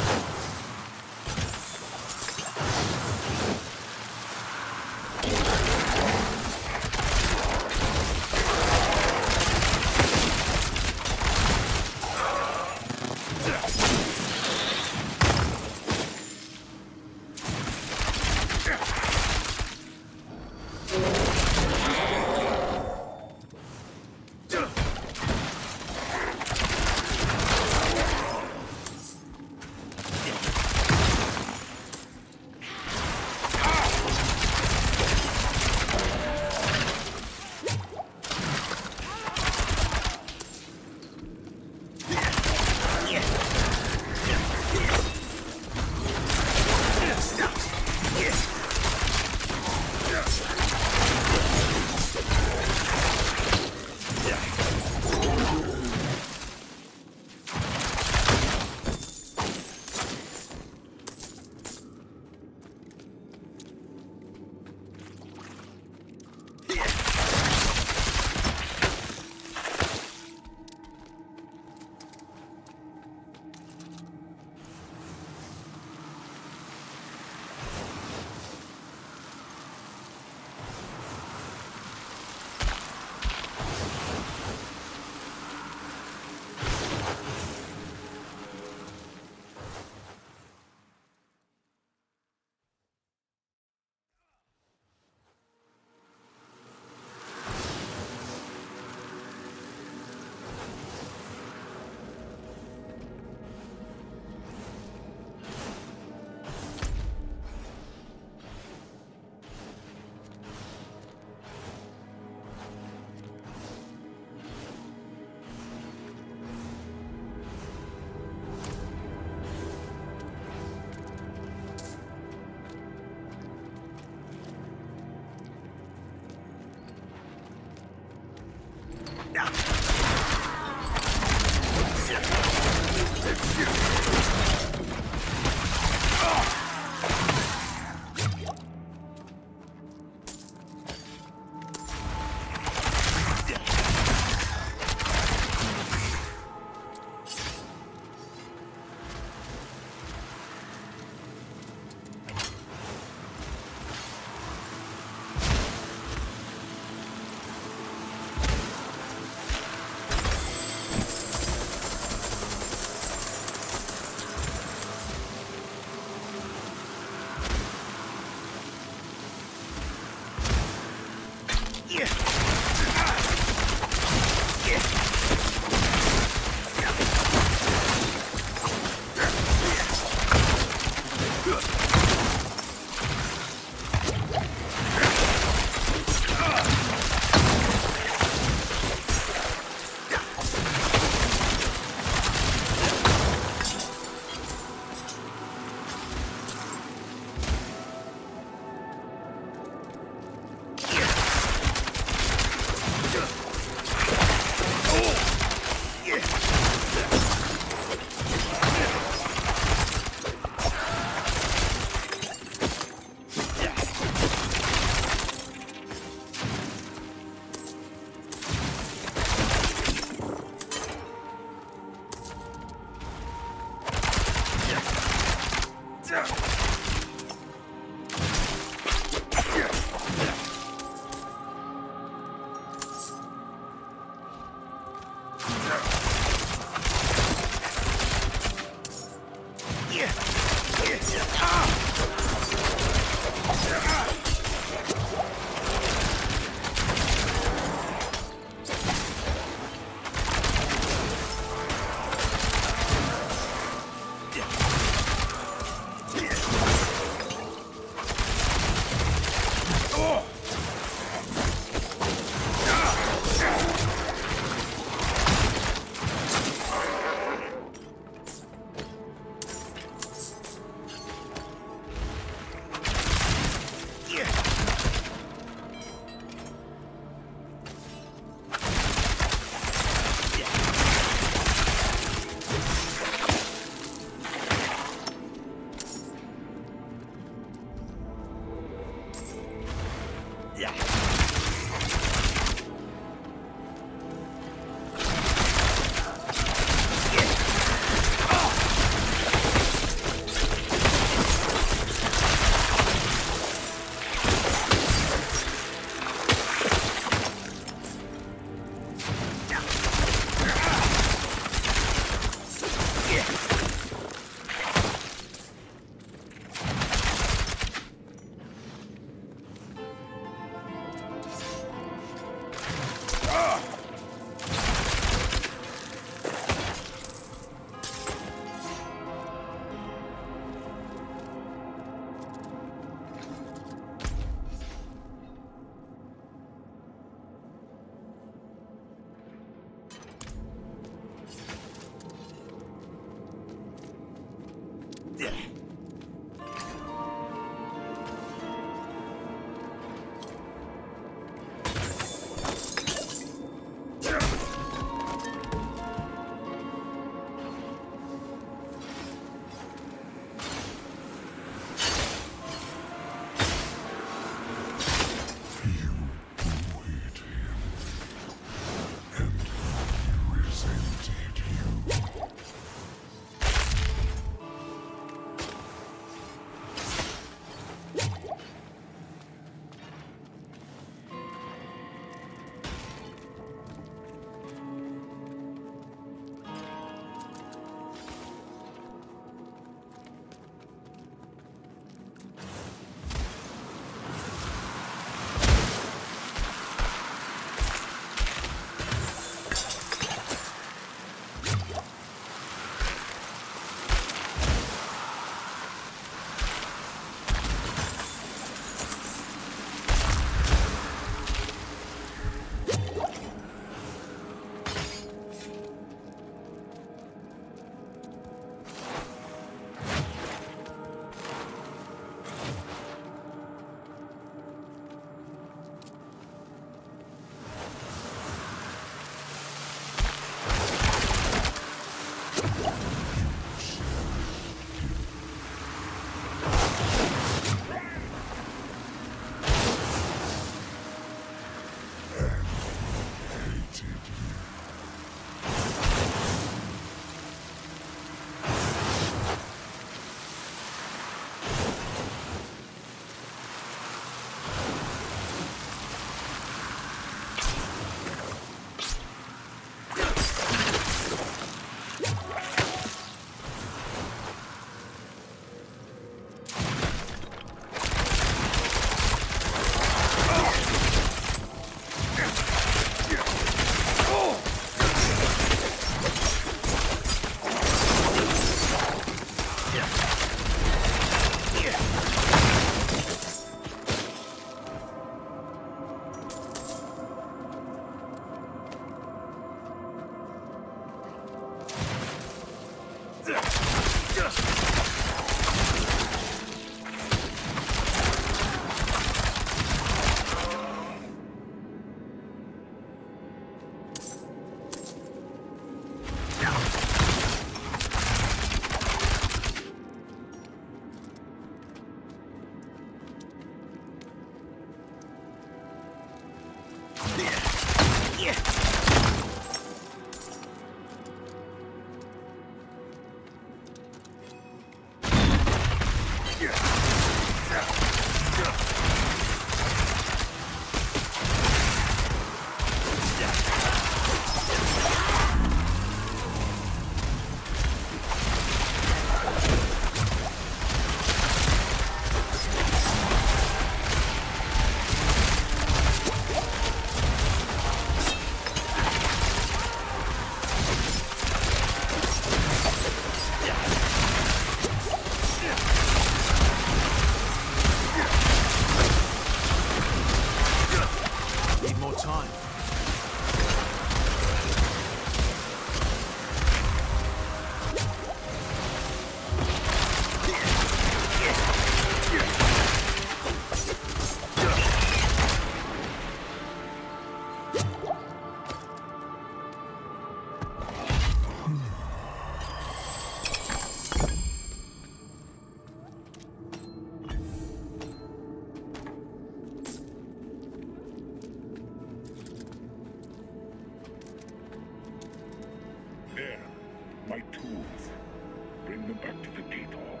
There, my tools. Bring them back to the gate hall.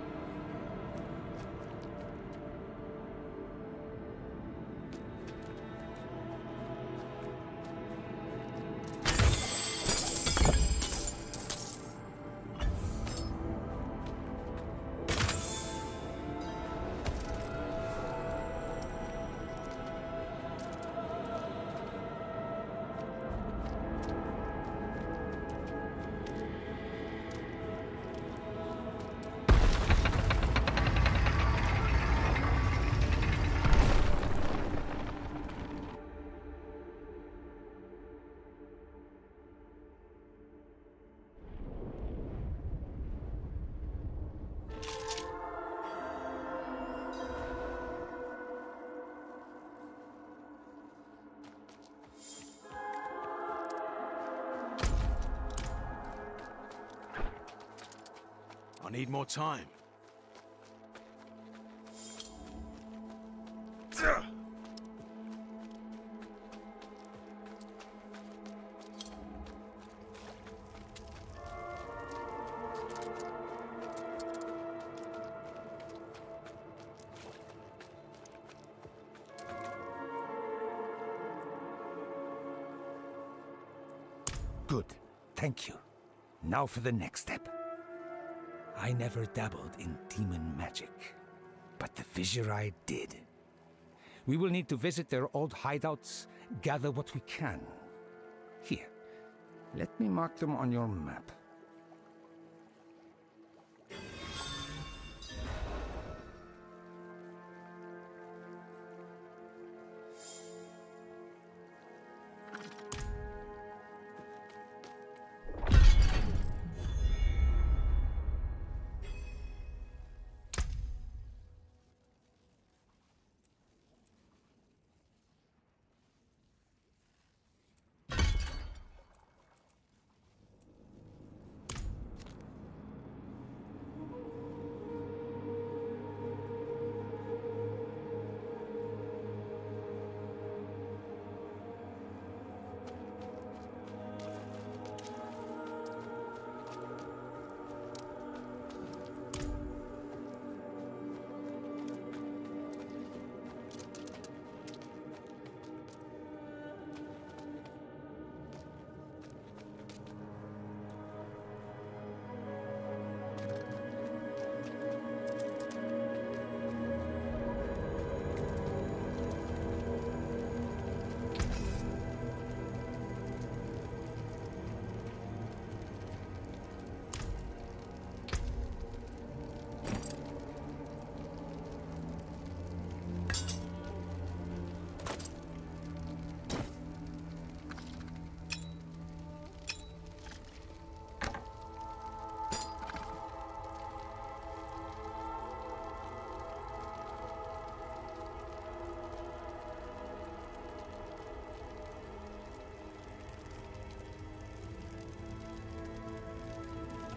I need more time. Good. Thank you. Now for the next step. I never dabbled in demon magic, but the Yshari did. We will need to visit their old hideouts, gather what we can. Here, let me mark them on your map.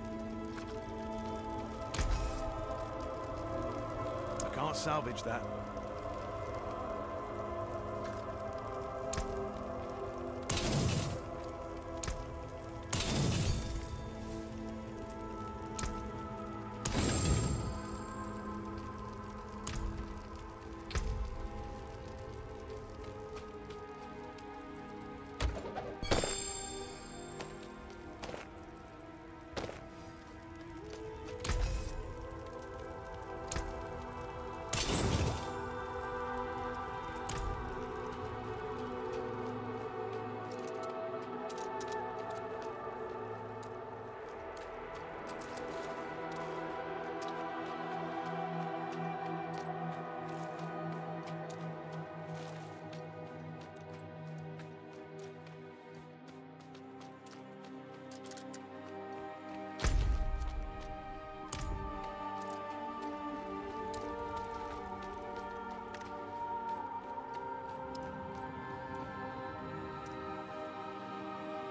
Can't salvage that.